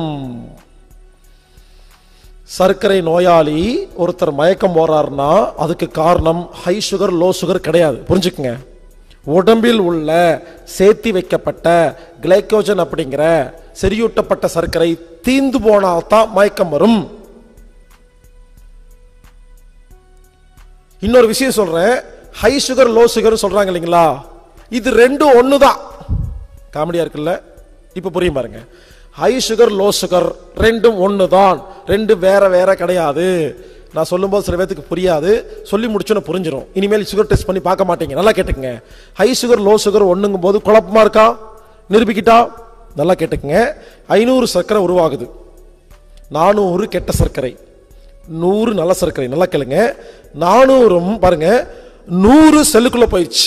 சர்க்கரை நோயாளி ஒருத்தர் மயக்கம் போறாருன்னா அதுக்கு காரணம் ஹை சுகர் லோ சுகர் கிடையாது. புரிஞ்சுக்குங்க. உடம்பில் உள்ள சேர்த்தி வைக்கப்பட்ட கிளைக்கோஜன் அப்படிங்கிற செறியூட்டப்பட்ட சர்க்கரை தீந்து போனால்தான் மயக்கம் வரும். இன்னொரு விஷயம் சொல்றேன். ஹை சுகர் லோ சுகர் சொல்றாங்க இல்லைங்களா, இது ரெண்டும் ஒண்ணுதான். காமெடியா இருக்குல்ல? இப்ப புரியும் பாருங்க. ஹை சுகர் லோ சுகர் ரெண்டும் ஒண்ணுதான், ரெண்டு வேற வேற கிடையாது. நான் சொல்லும்போது சில பேருக்கு புரியாது, சொல்லி முடிச்சோன்னு புரிஞ்சிடும். இனிமேல் சுகர் டெஸ்ட் பண்ணி பார்க்க மாட்டீங்க. நல்லா கேட்டுக்கங்க. ஹை சுகர் லோ சுகர் ஒண்ணுங்கும் போது குழப்பமா இருக்கா? நிரூபிக்கிட்டா? நல்லா கேட்டுக்கங்க. ஐநூறு சர்க்கரை உருவாகுது, நானூறு கெட்ட சர்க்கரை, நூறு நல்ல சர்க்கரை. நல்லா கேளுங்க. நானூறும் பாருங்க நூறு செல்லுக்குள்ள போயிடுச்சு.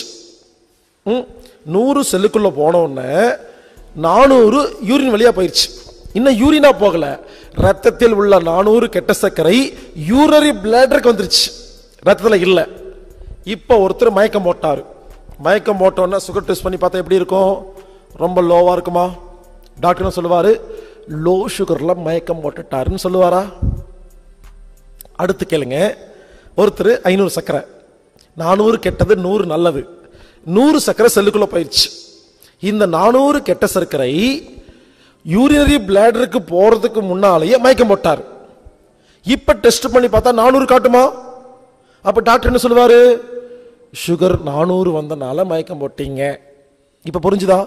நூறு செல்லுக்குள்ள போனோன்னு நானூறு யூரின் வழியா போயிடுச்சு. இன்னும் யூரினா போகல, ரத்தத்தில் உள்ள நானூறு கெட்ட சர்க்கரை யூரரி பிளாடருக்கு வந்துருச்சு, ரத்தத்தில் இல்ல. இப்ப ஒருத்தர் மயக்கம் போட்டாரு. மயக்கம் போட்டோன்னா சுகர் டெஸ்ட் பண்ணி பார்த்தா எப்படி இருக்கும்? ரொம்ப லோவா இருக்குமா? டாக்டர் சொல்லுவாரு லோ சுகர்ல மயக்கம் போட்டுட்டாருன்னு சொல்லுவாரா? அடுத்து கேளுங்க. ஒருத்தர் ஐநூறு சர்க்கரை, நானூறு கெட்டது, நூறு நல்லது, நூறு சர்க்கரை செல்லுக்குள்ள போயிடுச்சு. இந்த நானூறு கெட்ட சர்க்கரை யூரினரி பிளாடருக்கு போறதுக்கு முன்னாலேயே மயக்கம் போட்டார். இப்ப டெஸ்ட் பண்ணி பார்த்தா நானூறு காட்டுமா? அப்ப டாக்டர் என்ன சொல்லுவாரு? சுகர் நானூறு வந்தனால மயக்கம் போட்டீங்க. இப்ப புரிஞ்சுதா?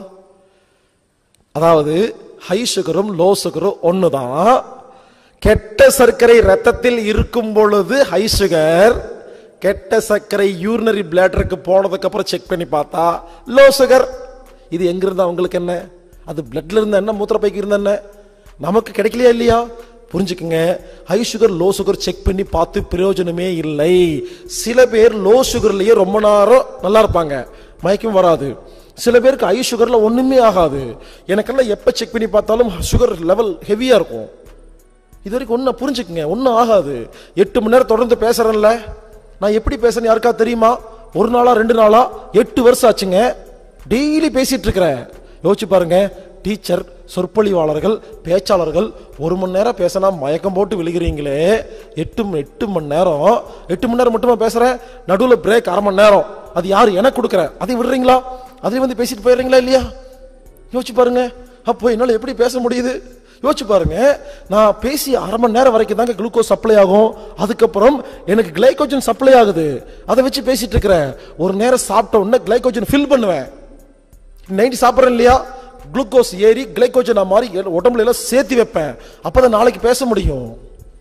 அதாவது ஹை சுகரும் லோ சுகரும் ஒண்ணுதான். கெட்ட சர்க்கரை ரத்தத்தில் இருக்கும் பொழுது ஹை சுகர், கெட்ட சர்க்கரை யூரினரி பிளாடருக்கு போனதுக்கு அப்புறம் செக் பண்ணி பார்த்தா லோ சுகர். இது எங்க இருந்தா உங்களுக்கு என்ன? அது பிளட்ல இருந்தா என்ன, மூத்திரப்பைக்கு இருந்தா என்ன? நமக்கு கிடைக்கலையா இல்லையா? புரிஞ்சுக்குங்க. High sugar low sugar check பண்ணி பார்த்து பிரயோஜனமே இல்லை. சில பேர் லோ சுகர்லயே ரொம்ப நேரம் நல்லா இருப்பாங்க, மயக்கம் வராது. சில பேருக்கு ஹை சுகர்ல ஒண்ணுமே ஆகாது. எனக்கெல்லாம் எப்ப செக் பண்ணி பார்த்தாலும் சுகர் லெவல் ஹெவியா இருக்கும். இது வரைக்கும் ஒன்னும் புரிஞ்சுக்குங்க, ஒன்னும் ஆகாது. எட்டு மணி நேரம் தொடர்ந்து பேசுறேன்ல, நான் எப்படி பேசுறேன்னு யாருக்கா தெரியுமா? ஒரு நாளா ரெண்டு நாளா எட்டு வருஷம் ஆச்சுங்க, டெய்லி பேசிட்டு இருக்கிறேன். யோசிச்சு பாருங்க, டீச்சர், சொற்பொழிவாளர்கள், பேச்சாளர்கள் ஒரு மணி நேரம் பேசினா மயக்கம் போட்டு விழுகிறீங்களே, எட்டு எட்டு மணி நேரம் எட்டு மணி நேரம் மட்டுமா பேசுறேன், நடுவில் பிரேக் அரை மணி நேரம், அது யாரு எனக்கு கொடுக்குறேன், அதை விடுறீங்களா? அதை வந்து பேசிட்டு போயிடுறீங்களா இல்லையா? யோசிச்சு பாருங்க. அப்போ என்னால எப்படி பேச முடியுது? யோசிச்சு பாருங்க, நான் பேசி அரை மணி நேரம் வரைக்கும் தாங்க குளுக்கோஸ் சப்ளை ஆகும், அதுக்கப்புறம் எனக்கு கிளைகோஜன் சப்ளை ஆகுது, அதை வச்சு பேசிட்டு இருக்கிறேன். ஒரு நேரம் சாப்பிட்ட உடனே கிளைகோஜன் ஃபில் பண்ணுவேன். நைட்டு சாப்பிட்றேன் இல்லையா, குளுக்கோஸ் ஏறி கிளைகோஜன் மாதிரி உடம்புல எல்லாம் சேர்த்து வைப்பேன், அப்பதான் நாளைக்கு பேச முடியும்.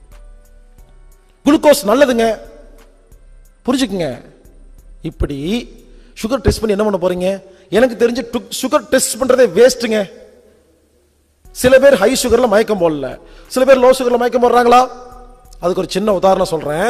குளுக்கோஸ் நல்லதுங்க, புரிஞ்சுக்குங்க. இப்படி சுகர் டெஸ்ட் பண்ணி என்ன பண்ண போறீங்க? எனக்கு தெரிஞ்சு சுகர் டெஸ்ட் பண்றதே வேஸ்ட்டுங்க. சில பேர் ஹை சுகர்ல மயக்கம் போடல, சில பேர் லோ சுகர்ல மயக்கம் போடுறாங்களா? அதுக்கு ஒரு சின்ன உதாரணம் சொல்றேன்.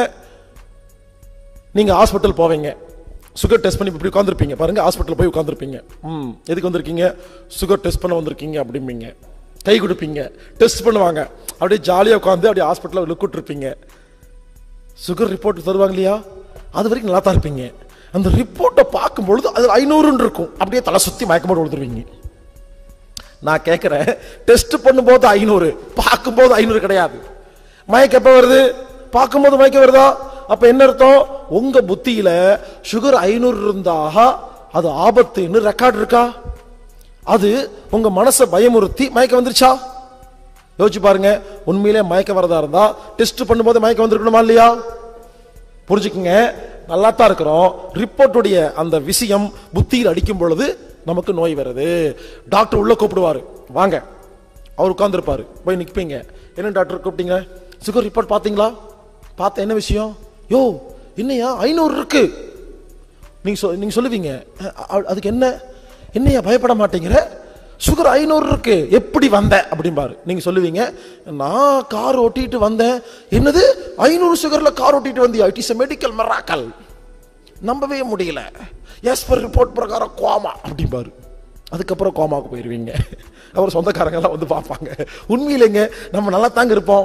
நீங்க ஹாஸ்பிட்டல் போவீங்க, சுகர் டெஸ்ட் பண்ணி இப்படி உட்காந்துருப்பீங்க பாருங்க, ஹாஸ்பிட்டல் போய் உட்காந்துருப்பீங்க. ம் எதுக்கு வந்திருக்கீங்க? சுகர் டெஸ்ட் பண்ண வந்திருக்கீங்க அப்படிம்பீங்க, கை கொடுப்பீங்க, டெஸ்ட் பண்ணுவாங்க, அப்படியே ஜாலியாக உட்காந்து அப்படியே ஹாஸ்பிட்டலில் லுக் விட்டுருப்பீங்க. சுகர் ரிப்போர்ட் தருவாங்க இல்லையா, அது வரைக்கும் நல்லா தான் இருப்பீங்க. அந்த ரிப்போர்ட்டை பார்க்கும்பொழுது அது ஐநூறுன்னு இருக்கும், அப்படியே தலை சுற்றி மயக்கம் போட்டு விழுந்துருவீங்க. நான் கேட்குறேன், டெஸ்ட் பண்ணும்போது ஐநூறு, பார்க்கும்போது ஐநூறு கிடையாது. மயக்கம் எப்போ வருது? பார்க்கும்போது மயக்கம் வருதா? அப்ப என்ன அர்த்தம்? உங்க புத்தியில சுகர் ஐநூறு இருந்தா அது ஆபத்துன்னு ரெக்கார்ட் இருக்கா? அது உங்க மனசை பயமுறுத்தி மயக்கம் வந்துருச்சா? யோசிச்சு பாருங்க. உண்மையிலே மயக்கம் வரதா இருந்தா டெஸ்ட் பண்ணும்போது மயக்கம் வந்திருக்கணுமா இல்லையா? புரிஞ்சுக்குங்க, நல்லா தான் இருக்கிறோம், ரிப்போர்ட்டுடைய அந்த விஷயம் புத்தியில் அடிக்கும் பொழுது நமக்கு நோய் வருது. டாக்டர் உள்ள கூப்பிடுவாரு, வாங்க. அவர் உட்கார்ந்துருப்பாரு, போய் நிற்பீங்க. என்ன டாக்டர் கூப்பிட்டீங்க? சுகர் ரிப்போர்ட் பார்த்தீங்களா? பார்த்த, என்ன விஷயம்? யோ என்னையா ஐநூறு இருக்கு. நீங்க நீங்க சொல்லுவீங்க, அதுக்கு என்ன என்னையா பயப்பட மாட்டேங்கிற, சுகர் ஐநூறு இருக்கு, எப்படி வந்த அப்படிம்பாரு. நீங்க சொல்லுவீங்க, நான் கார் ஓட்டிட்டு வந்தேன். என்னது ஐநூறு சுகர்ல கார் ஓட்டிட்டு வந்தியா? It is a medical miracle. நம்பவே முடியல. எஸ் பர் ரிப்போர்ட் பிரகாரம் கோமா அப்படிம்பாரு. அதுக்கப்புறம் கோமாவுக்கு போயிருவீங்க. அப்புறம் சொந்தக்காரங்க எல்லாம் வந்து பார்ப்பாங்க. உண்மையிலேங்க நம்ம நல்லா தாங்க இருப்போம்.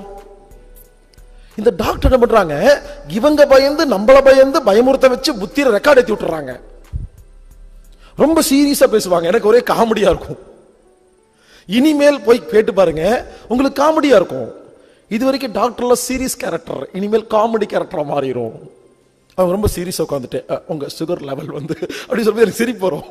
இந்த டாக்டர் என்ன பண்றாங்க, இவங்க பயந்து நம்மள பயந்து பயமுறுத்த வச்சு புத்திர ரெக்கார்ட் ஏத்தி விட்டுறாங்க. ரொம்ப சீரியஸா பேசுவாங்க, எனக்கு ஒரே காமெடியா இருக்கும். இனிமேல் போய் கேட்டு பாருங்க, உங்களுக்கு காமெடியா இருக்கும். இது வரைக்கும் டாக்டர்ல சீரியஸ் கேரக்டர், இனிமேல் காமெடி கேரக்டரா மாறிடும். அவங்க ரொம்ப சீரியஸா உட்காந்துட்டு உங்க சுகர் லெவல் வந்து அப்படி சொல்லி எனக்கு சிரிப்பு வரும்.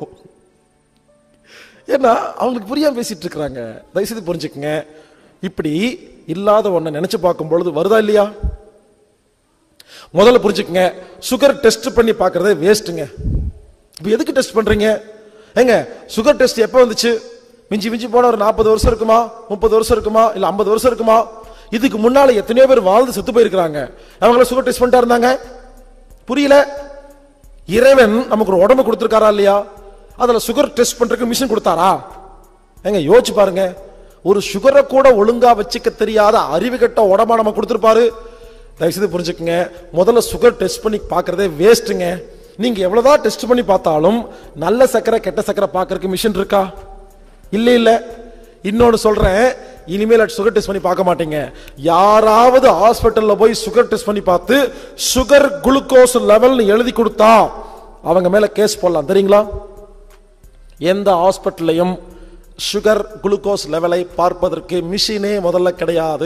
ஏன்னா அவங்களுக்கு புரியாம பேசிட்டு இருக்கிறாங்க. தயவுசெய்து புரிஞ்சுக்குங்க. இப்படி இல்லாத ஒன்ன நினைச்சு பார்க்கும் பொழுது வருதா இல்லையா? முதல்ல புரிஞ்சுக்குங்க, சுகர் டெஸ்ட் பண்ணி பார்க்கறதே வேஸ்ட்டுங்க. இப்ப எதுக்கு டெஸ்ட் பண்றீங்க? ஏங்க சுகர் டெஸ்ட் எப்ப வந்துச்சு? மிஞ்சி மிஞ்சி போன ஒரு நாற்பது வருஷம் இருக்குமா, முப்பது வருஷம் இருக்குமா, இல்ல ஐம்பது வருஷம் இருக்குமா? இதுக்கு முன்னால எத்தனையோ பேர் வாழ்ந்து செத்து போயிருக்கிறாங்க. அவங்கள சுகர் டெஸ்ட் பண்ணிட்டா இருந்தாங்க? புரியல. இறைவன் நமக்கு ஒரு உடம்பு கொடுத்திருக்காரா இல்லையா? அதுல சுகர் டெஸ்ட் பண்றதுக்கு மிஷின் கொடுத்தாரா? ஏங்க யோசிச்சு பாருங்க. ஒரு சுகரை கூட ஒழுங்கா வச்சுக்க தெரியாத அறிவு கட்ட உடம்பா நம்ம கொடுத்திருப்பாரு. தயவுசெய்து புரிஞ்சுக்குங்க, முதல்ல சுகர் டெஸ்ட் பண்ணி பார்க்கறதே வேஸ்ட்டுங்க. நீங்க எவ்வளவுதான் டெஸ்ட் பண்ணி பார்த்தாலும் நல்ல சக்கரை கெட்ட சக்கரை பார்க்கறதுக்கு மிஷின் இருக்கா? இல்ல இல்ல. இன்னொன்னு சொல்றேன், இனிமேல் சுகர் டெஸ்ட் பண்ணி பார்க்க மாட்டீங்க. யாராவது ஹாஸ்பிட்டல்ல போய் சுகர் டெஸ்ட் பண்ணி பார்த்து சுகர் குளுக்கோஸ் லெவல் எழுதி கொடுத்தா அவங்க மேல கேஸ் போடலாம், தெரியுங்களா? எந்த ஹாஸ்பிட்டல்லையும் சுகர் குளுக்கோஸ் லெவலை பார்ப்பதற்கு மிஷினே முதல்ல கிடையாது.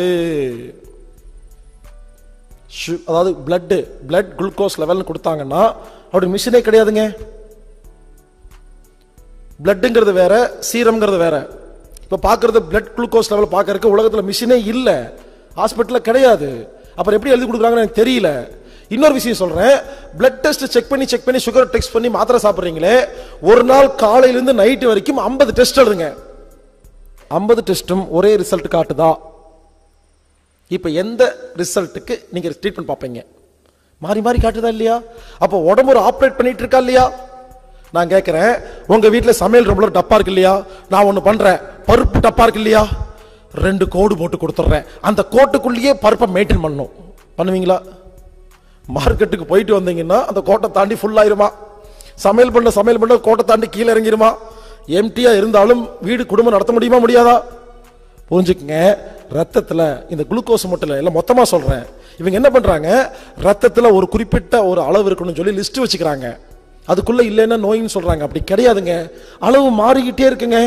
அதாவது பிளட் பிளட் குளுக்கோஸ் லெவல் கொடுத்தாங்கன்னா அப்படி மிஷினே கிடையாதுங்க. பிளட்ங்கிறது வேற, சீரம்ங்கிறது வேற. இப்ப பாக்குறது பிளட் குளுக்கோஸ் லெவல் பாக்குறதுக்கு உலகத்துல மிஷினே இல்ல, ஹாஸ்பிட்டல்ல கிடையாது. அப்புறம் எப்படி எழுதி கொடுக்குறாங்கன்னு எனக்கு தெரியல. இன்னொரு விஷயம் சொல்றேன், பிளட் டெஸ்ட் செக் பண்ணி செக் பண்ணி சுகர் டெஸ்ட் பண்ணி மாத்திரை சாப்பிடுறீங்களே, ஒரு நாள் காலையிலிருந்து நைட்டு வரைக்கும் ஐம்பது டெஸ்ட் எழுதுங்க. ஐம்பது டெஸ்டும் ஒரே ரிசல்ட் காட்டுதா? இப்ப எந்த ரிசல்ட்டுக்கு நீங்க ட்ரீட்மெண்ட் பார்ப்பீங்க? மாறி மாறி காட்டுதா இல்லையா? அப்போ உடம்பு ஒரு ஆப்ரேட் பண்ணிட்டு இருக்கா இல்லையா? நான் கேட்கிறேன், உங்க வீட்டுல சமையல் ரூம்ல டப்பா இருக்கு இல்லையா? நான் ஒண்ணு பண்றேன், பருப்பு டப்பா இருக்கு இல்லையா? ரெண்டு கோடு போட்டு கொடுத்துறேன், அந்த கோட்டுக்குள்ளேயே பருப்பை மெயின்டைன் பண்ணணும். பண்ணுவீங்களா? மார்க்கெட்டுக்கு போயிட்டு வந்தீங்கன்னா அந்த கோட்டை தாண்டி ஃபுல் ஆயிருமா? சமையல் பண்ண சமையல் பண்ண கோட்டை தாண்டி கீழே இறங்கிருமா? எம்டியா இருந்தாலும் வீடு குடும்பம் நடத்த முடியுமா முடியாதா? புரிஞ்சுக்குங்க, ரத்தத்துல இந்த குளுக்கோஸ் மட்டும் இல்ல, எல்லாம் மொத்தமா சொல்றேன். இவங்க என்ன பண்றாங்க, ரத்தத்துல ஒரு குறிப்பிட்ட ஒரு அளவு இருக்கணும்னு சொல்லி லிஸ்ட் வச்சுக்கிறாங்க. அதுக்குள்ள இல்லைன்னா நோயின்னு சொல்றாங்க. அப்படி கிடையாதுங்க, அளவு மாறிக்கிட்டே இருக்குங்க.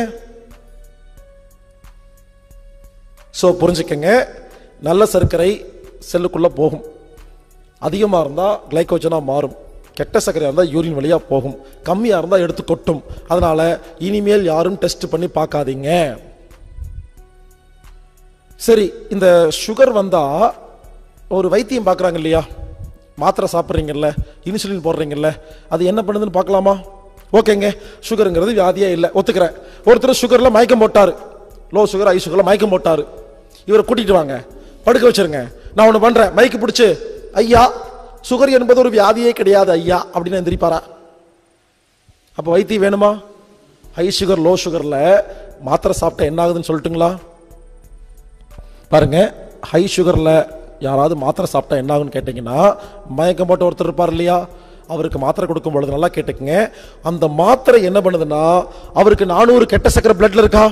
சோ புரிஞ்சுக்கங்க, நல்ல சர்க்கரை செல்லுக்குள்ள போகும், அதிகமா இருந்தா கிளைகோஜனா மாறும், கெட்ட சர்க்கரை இருந்தா யூரின் வழியா போகும், கம்மியா இருந்தா எடுத்து கொட்டும். அதனால இனிமேல் யாரும் டெஸ்ட் பண்ணி பார்க்காதீங்க. சரி, இந்த சுகர் வந்தா ஒரு வைத்தியம் பார்க்குறாங்க இல்லையா, மாத்திரை சாப்பிட்றீங்கல்ல, இன்சுலின் போடுறீங்கல்ல, அது என்ன பண்ணுதுன்னு பார்க்கலாமா? ஓகேங்க, சுகருங்கிறது வியாதியே இல்லை, ஒத்துக்கிறேன். ஒருத்தர் சுகரில் மயக்கம் போட்டார், லோ சுகர் ஹை சுகரில் மயக்கம் போட்டார். இவரை கூட்டிகிட்டு வாங்க, படுக்க வச்சிருங்க, நான் ஒன்று பண்ணுறேன், மைக்கு பிடிச்சி, ஐயா சுகர் என்பது ஒரு வியாதியே கிடையாது ஐயா அப்படின்னு எந்திரிப்பாரா? அப்போ வைத்தியம் வேணுமா? ஹை சுகர் லோ சுகரில் மாத்திரை சாப்பிட்டா என்ன ஆகுதுன்னு சொல்லட்டுங்களா? பாருங்க, ஹை சுகரில் யாராவது மாத்திரை சாப்பிட்டா என்ன ஆகுன்னு கேட்டிங்கன்னா, மயக்கம் போட்டு ஒருத்தர் இருப்பார் இல்லையா, அவருக்கு மாத்திரை கொடுக்கும் பொழுது நல்லா கேட்டுக்குங்க, அந்த மாத்திரை என்ன பண்ணுதுன்னா, அவருக்கு நானூறு கெட்ட சர்க்கரை பிளட்ல இருக்கா,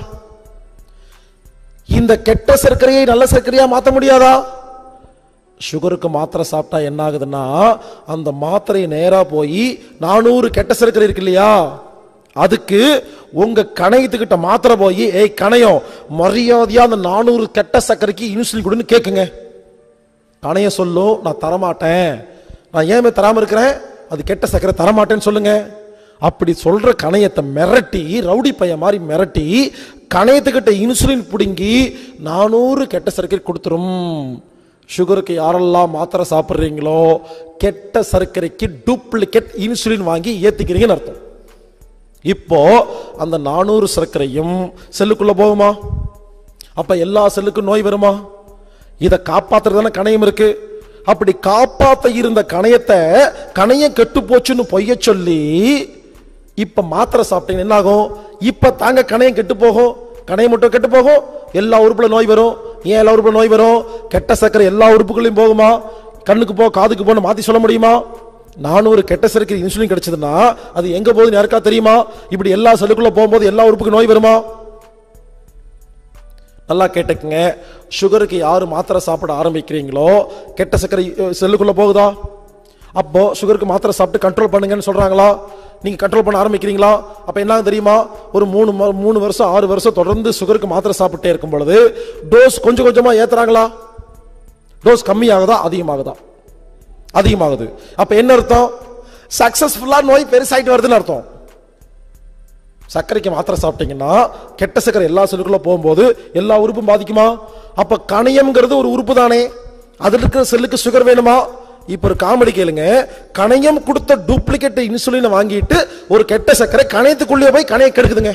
இந்த கெட்ட சர்க்கரையை நல்ல சர்க்கரையா மாற்ற முடியாதா? சுகருக்கு மாத்திரை சாப்பிட்டா என்ன ஆகுதுன்னா, அந்த மாத்திரை நேரா போய் நானூறு கெட்ட சர்க்கரை இருக்கு இல்லையா, அதுக்கு உங்க கணையத்துக்கிட்ட மாத்திரை போய், ஏய் கணையம், மரியாதையா அந்த நானூறு கெட்ட சர்க்கரைக்கு இன்சுலின் கொடுன்னு கேட்குங்க. கணைய சொல்லும், நான் தரமாட்டேன், நான் ஏன் தராம இருக்கிறேன், அது கெட்ட சர்க்கரை தரமாட்டேன்னு சொல்லுங்க. அப்படி சொல்ற கணையத்தை மிரட்டி, ரவுடி பையன் மாதிரி மிரட்டி கணையத்துக்கிட்ட இன்சுலின் பிடுங்கி நானூறு கெட்ட சர்க்கரை கொடுத்துரும். சுகருக்கு யாரெல்லாம் மாத்திரை சாப்பிட்றீங்களோ, கெட்ட சர்க்கரைக்கு டூப்ளிகேட் இன்சுலின் வாங்கி ஏத்திக்கிறீங்கன்னு அர்த்தம். இப்போ அந்த நானூறு சர்க்கரையும் செல்லுக்குள்ள போகுமா? அப்ப எல்லா செல்லுக்கும் நோய் வருமா? இதை காப்பாத்துறதான கணையம் இருக்கு. அப்படி காப்பாத்த இருந்த கணையத்தை கணையம் கெட்டு போச்சுன்னு பொய்ய சொல்லி இப்ப மாத்திரை சாப்பிட்டீங்க என்ன ஆகும்? இப்ப தாங்க கணையம் கெட்டு போகும், கணையம் மட்டும் கெட்டு போகும், எல்லா உறுப்புல நோய் வரும். ஏன் எல்லா உறுப்புல நோய் வரும்? கெட்ட சர்க்கரை எல்லா உறுப்புகளையும் போகுமா? கண்ணுக்கு போ, காதுக்கு போன்னு மாத்தி சொல்ல முடியுமா? நானூறு கெட்ட சர்க்கரை இன்சுலின் கிடைச்சதுன்னா அது எங்க போகுதுன்னு யாருக்கா தெரியுமா? இப்படி எல்லா செல்லுக்குள்ள போகும்போது எல்லா உறுப்புக்கு நோய் வருமா? நல்லா கேட்டுக்குங்க, சுகருக்கு யாரு மாத்திரை சாப்பிட ஆரம்பிக்கிறீங்களோ கெட்ட சர்க்கரை செல்லுக்குள்ள போகுதா? அப்போ சுகருக்கு மாத்திரை சாப்பிட்டு கண்ட்ரோல் பண்ணுங்கன்னு சொல்றாங்களா? நீங்க கண்ட்ரோல் பண்ண ஆரம்பிக்கிறீங்களா? அப்ப என்ன தெரியுமா, ஒரு மூணு மூணு வருஷம் ஆறு வருஷம் தொடர்ந்து சுகருக்கு மாத்திரை சாப்பிட்டே இருக்கும் பொழுது டோஸ் கொஞ்சம் கொஞ்சமா ஏத்துறாங்களா? டோஸ் கம்மியாகுதா அதிகமாகுதா? அதிகமாகுது. அப்ப என்ன அர்த்தம்? சக்சஸ்ஃபுல்லா நோய் பெருசாயிட்டு வருதுன்னு அர்த்தம். சர்க்கரைக்கு மாத்திரை சாப்பிட்டீங்கன்னா கெட்ட சர்க்கரை எல்லா செல்லுக்குள்ள போகும்போது எல்லா உறுப்பும் பாதிக்குமா? அப்ப கணையம்ங்கிறது ஒரு உறுப்பு தானே, அதுல இருக்கிற செல்லுக்கு சுகர் வேணுமா? இப்ப ஒரு காமெடி கேளுங்க, கணையம் கொடுத்த டூப்ளிகேட் இன்சுலினை வாங்கிட்டு ஒரு கெட்ட சர்க்கரை கணையத்துக்குள்ளே போய் கணையம் கெடுக்குதுங்க.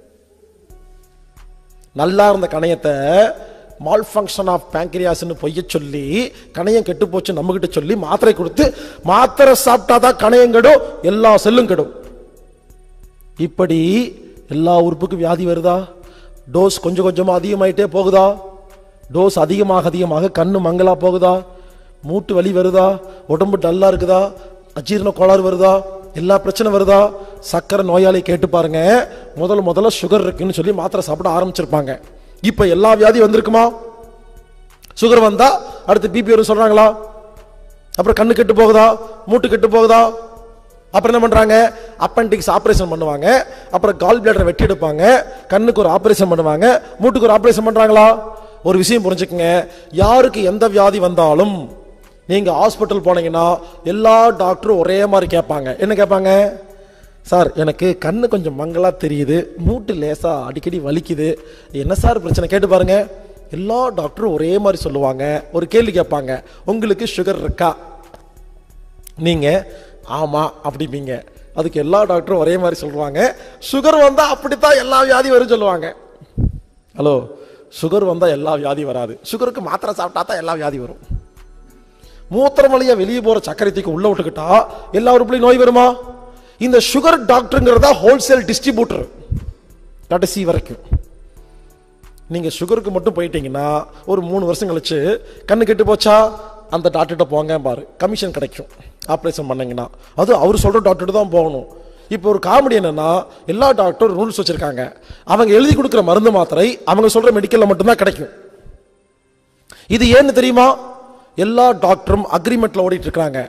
நல்லா இருந்த கணையத்தை மால் ஃபங்க்ஷன் ஆஃப் பேங்க்ரியாஸ்னு பொய்ய சொல்லி கணையம் கெட்டு போச்சு நம்ம கிட்ட சொல்லி மாத்திரை கொடுத்து, மாத்திரை சாப்பிட்டாதான் கணையம் கெடும், எல்லா செல்லும் கெடும். இப்படி எல்லா உறுப்புக்கும் வியாதி வருதா? டோஸ் கொஞ்சம் கொஞ்சமா அதிகமாயிட்டே போகுதா? டோஸ் அதிகமாக அதிகமாக கண்ணு மங்களா போகுதா? மூட்டு வலி வருதா? உடம்பு டல்லா இருக்குதா? அஜீரண கோளாறு வருதா? எல்லா பிரச்சனை வருதா? சக்கரை நோயாளி கேட்டு பாருங்க, முதல்ல முதல்ல சுகர் இருக்குன்னு சொல்லி மாத்திரை சாப்பிட ஆரம்பிச்சிருப்பாங்க. இப்ப எல்லா வியாதி வந்திருக்குமா? சுகர் வந்தா அடுத்து பிபி வரும் சொல்றாங்களா? அப்புறம் கண்ணு கெட்டு போகுதா? மூட்டு கெட்டு போகுதா? அப்புறம் என்ன பண்றாங்க? அப்பெண்டிக்ஸ் ஆபரேஷன் பண்ணுவாங்க, அப்புறம் கால் பிளாடரை வெட்டி எடுப்பாங்க, கண்ணுக்கு ஒரு ஆபரேஷன் பண்ணுவாங்க, மூட்டுக்கு ஒரு ஆபரேஷன் பண்றாங்களா? ஒரு விஷயம் புரிஞ்சுக்குங்க, யாருக்கு எந்த வியாதி வந்தாலும் நீங்க ஹாஸ்பிட்டல் போனீங்கன்னா எல்லா டாக்டரும் ஒரே மாதிரி கேட்பாங்க. என்ன கேட்பாங்க? சார் எனக்கு கண்ணு கொஞ்சம் மங்களா தெரியுது, மூட்டு லேசா அடிக்கடி வலிக்குது, என்ன சார் பிரச்சனை கேட்டு பாருங்க. எல்லா டாக்டரும் ஒரே மாதிரி சொல்லுவாங்க. ஒரு கேள்வி கேட்பாங்க, உங்களுக்கு சுகர் இருக்கா? நீங்க ஆமா அப்படிப்பீங்க. அதுக்கு எல்லா டாக்டரும் ஒரே மாதிரி சொல்லுவாங்க. சுகர் வந்தா அப்படித்தான் எல்லா வியாதி வரும் சொல்லுவாங்க. ஹலோ, சுகர் வந்தா எல்லா வியாதி வராது. சுகருக்கு மாத்திரை சாப்பிட்டா தான் எல்லா வியாதி வரும். மூத்திரம் வழியா வெளியே போற சக்கரத்துக்கு உள்ள விட்டுக்கிட்டா எல்லா உறுப்புலையும் நோய் வருமா? இந்த சுகர் டாக்டருங்கிறதா ஹோல்சேல் டிஸ்ட்ரிபியூட்டர் கடைசி வரைக்கும். நீங்க சுகருக்கு மட்டும் போயிட்டீங்கன்னா ஒரு மூணு வருஷம் கழிச்சு கண்ணு கெட்டு போச்சா அந்த டாக்டர்கிட்ட போங்க பாரு, கமிஷன் கிடைக்கும். ஆப்ரேஷன் பண்ணீங்கன்னா அது அவர் சொல்ற டாக்டர் தான் போகணும். இப்போ ஒரு காமெடி என்னன்னா, எல்லா டாக்டரும் ரூல்ஸ் வச்சிருக்காங்க, அவங்க எழுதி கொடுக்குற மருந்து மாத்திரை அவங்க சொல்ற மெடிக்கல்ல மட்டும்தான் கிடைக்கும். இது ஏன்னு தெரியுமா? எல்லா டாக்டரும் அக்ரிமெண்ட்ல ஓடிட்டு இருக்காங்க.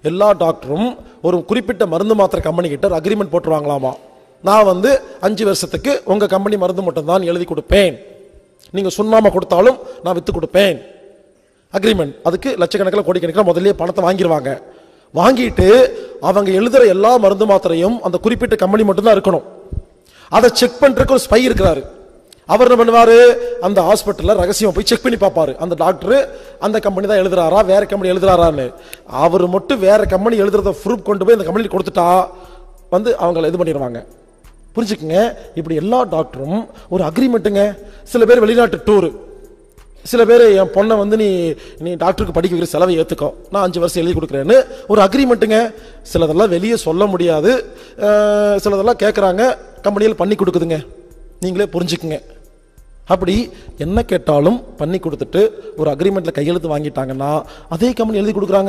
எல்லா டாக்டரும் ஒரு குறிப்பிட்ட மருந்து மாத்திரை கம்பெனி கிட்ட ஒரு அக்ரிமெண்ட் போட்டுருவாங்களாமா. நான் வந்து அஞ்சு வருஷத்துக்கு உங்க கம்பெனி மருந்து மட்டும் தான் எழுதி கொடுப்பேன், நீங்க சுண்ணாம கொடுத்தாலும் நான் வித்து கொடுப்பேன். அக்ரிமெண்ட். அதுக்கு லட்சக்கணக்கில் கோடிக்கணக்கில் முதல்ல பணத்தை வாங்கிடுவாங்க. வாங்கிட்டு அவங்க எழுதுற எல்லா மருந்து மாத்திரையும் அந்த குறிப்பிட்ட கம்பெனி மட்டும் தான் இருக்கணும். அதை செக் பண்றதுக்கு ஒரு ஸ்பை இருக்கிறாரு. அவர் என்ன பண்ணுவாரு, அந்த ஹாஸ்பிட்டல்ல ரகசியம் போய் செக் பண்ணி பார்ப்பாரு, அந்த டாக்டர் அந்த கம்பெனி தான் எழுதுறாரா வேற கம்பெனி எழுதுறாரான்னு. அவர் மட்டும் வேற கம்பெனி எழுதுறத ப்ரூஃப் கொண்டு போய் அந்த கம்பெனி கொடுத்துட்டா வந்து அவங்க இது பண்ணிடுவாங்க. புரிஞ்சுக்குங்க. இப்படி எல்லா டாக்டரும் ஒரு அக்ரிமெண்ட்டுங்க. சில பேர் வெளிநாட்டு டூரு, சில பேர் என் பொண்ணை வந்து நீ நீ டாக்டருக்கு படிக்க வைக்கிற செலவை ஏற்றுக்கோ, நான் அஞ்சு வருஷம் எழுதி கொடுக்குறேன்னு ஒரு அக்ரிமெண்ட்டுங்க. சிலதெல்லாம் வெளியே சொல்ல முடியாது, சிலதெல்லாம் கேட்குறாங்க, கம்பெனியில் பண்ணி கொடுக்குதுங்க. நீங்களே புரிஞ்சுக்குங்க. அப்படி என்ன கேட்டாலும் பண்ணி கொடுத்துட்டு ஒரு அக்ரிமெண்ட்ல கையெழுத்து வாங்கிட்டாங்கன்னா அதே கம்பெனி எழுதி கொடுக்குறாங்க.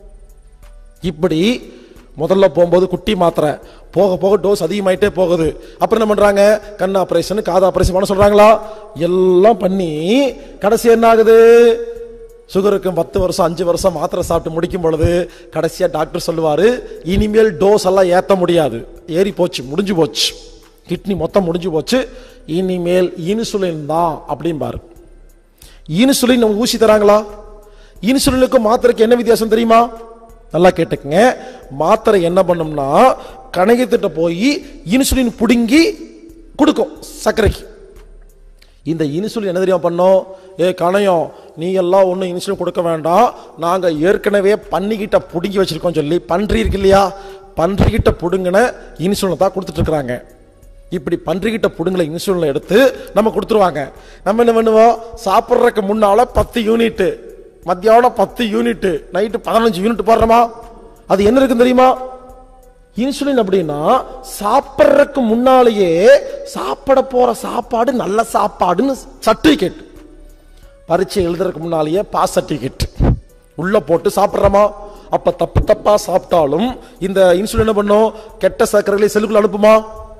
இப்படி முதல்ல போகும்போது குட்டி மாத்திரை, போக போக டோஸ் அதிகமாயிட்டே போகுது. அப்புறம் என்ன பண்றாங்க, கண் ஆபரேஷன் காது ஆபரேஷன் பண்ண சொல்றாங்களா, எல்லாம் பண்ணி கடைசி என்ன ஆகுது, சுகருக்கு பத்து வருஷம் அஞ்சு வருஷம் மாத்திரை சாப்பிட்டு முடிக்கும் பொழுது கடைசியா டாக்டர் சொல்லுவாரு, இனிமேல் டோஸ் எல்லாம் ஏற்ற முடியாது, ஏறி போச்சு, முடிஞ்சு போச்சு, கிட்னி மொத்தம் முடிஞ்சு போச்சு, இனிமேல் இன்சுலின் தான் அப்படிம்பாரு. இன்சுலின் நமக்கு ஊசி தராங்களா? இன்சுலினுக்கும் மாத்திரைக்கு என்ன வித்தியாசம் தெரியுமா? நல்லா கேட்டுக்குங்க. மாத்திரை என்ன பண்ணும்னா கணையத்திட்ட போய் இன்சுலின் புடுங்கி கொடுக்கும் சர்க்கரைக்கு. இந்த இன்சுலின் என்ன தெரியுமா பண்ணும், ஏ கணையம் நீ எல்லாம் ஒன்றும் இன்சுலின் கொடுக்க வேண்டாம், நாங்கள் ஏற்கனவே பன்னிக்கிட்ட புடுங்கி வச்சிருக்கோம் சொல்லி, பன்றி இருக்கு இல்லையா, பன்றிக்கிட்ட புடுங்கின இன்சுலினை தான் கொடுத்துட்டு இருக்கிறாங்க. இப்படி பன்றிக்கிட்ட புடுங்கல இன்சுலினை எடுத்து நம்ம கொடுத்துருவாங்க. நம்ம என்ன பண்ணுவோம், சாப்பிட்றதுக்கு முன்னால பத்து யூனிட், மத்தியானம் பத்து யூனிட், நைட்டு பதினஞ்சு யூனிட் போடுறோமா, அது என்ன இருக்குன்னு தெரியுமா? இன்சுலின். அப்படின்னா சாப்பிட்றதுக்கு முன்னாலேயே சாப்பிட போற சாப்பாடு நல்ல சாப்பாடுன்னு சர்டிபிகேட், பரீட்சை எழுதுறதுக்கு முன்னாலேயே பாஸ் சர்டிபிகேட் உள்ள போட்டு சாப்பிட்றோமா. அப்ப தப்பு தப்பா சாப்பிட்டாலும் இந்த இன்சுலின் என்ன பண்ணும், கெட்ட சர்க்கரைகளை செல்லுக்குள்ள அனுப்புமா.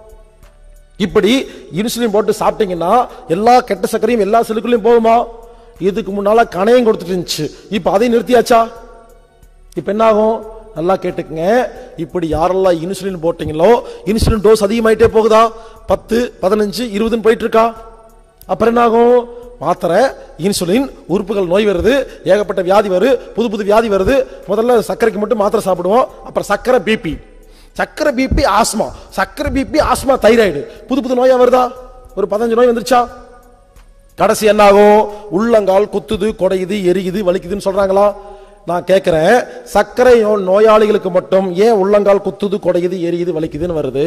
இப்படி இன்சுலின் போட்டு சாப்பிட்டீங்கன்னா எல்லா கெட்ட சர்க்கரையும் எல்லா செல்லுக்குள்ளேயும் போகுமா. இதுக்கு முன்னால கணையம் கொடுத்துட்டு இருந்துச்சு, இப்ப அதையும் நிறுத்தியாச்சா. இப்ப என்ன ஆகும், நல்லா கேட்டுக்குங்க. இப்படி யாரெல்லாம் இன்சுலின் போட்டீங்களோ இன்சுலின் டோஸ் அதிகமாயிட்டே போகுதா, பத்து பதினஞ்சு இருபதுன்னு போயிட்டு இருக்கா. அப்புறம் என்ன ஆகும், மாத்திரை இன்சுலின் உறுப்புகள் நோய் வருது, ஏகப்பட்ட வியாதி வருது, புது புது வியாதி வருது. முதல்ல சர்க்கரைக்கு மட்டும் மாத்திரை சாப்பிடுவோம், அப்புறம் சர்க்கரை பிபி, சக்கரை பிபி ஆஸ்மா, சக்கரை பிபி ஆஸ்மா தைராய்டு, புது புது நோயா வருதா, ஒரு பதினஞ்சு நோய் வந்துருச்சா. கடைசி என்ன ஆகும், உள்ளங்கால் குத்துது, கொடையுது, எரியுது, வலிக்குதுன்னு சொல்றாங்களா. நான் கேட்கிறேன், சர்க்கரை நோயாளிகளுக்கு மட்டும் ஏன் உள்ளங்கால் குத்துது, கொடையுது, எரியுது, வலிக்குதுன்னு வருது?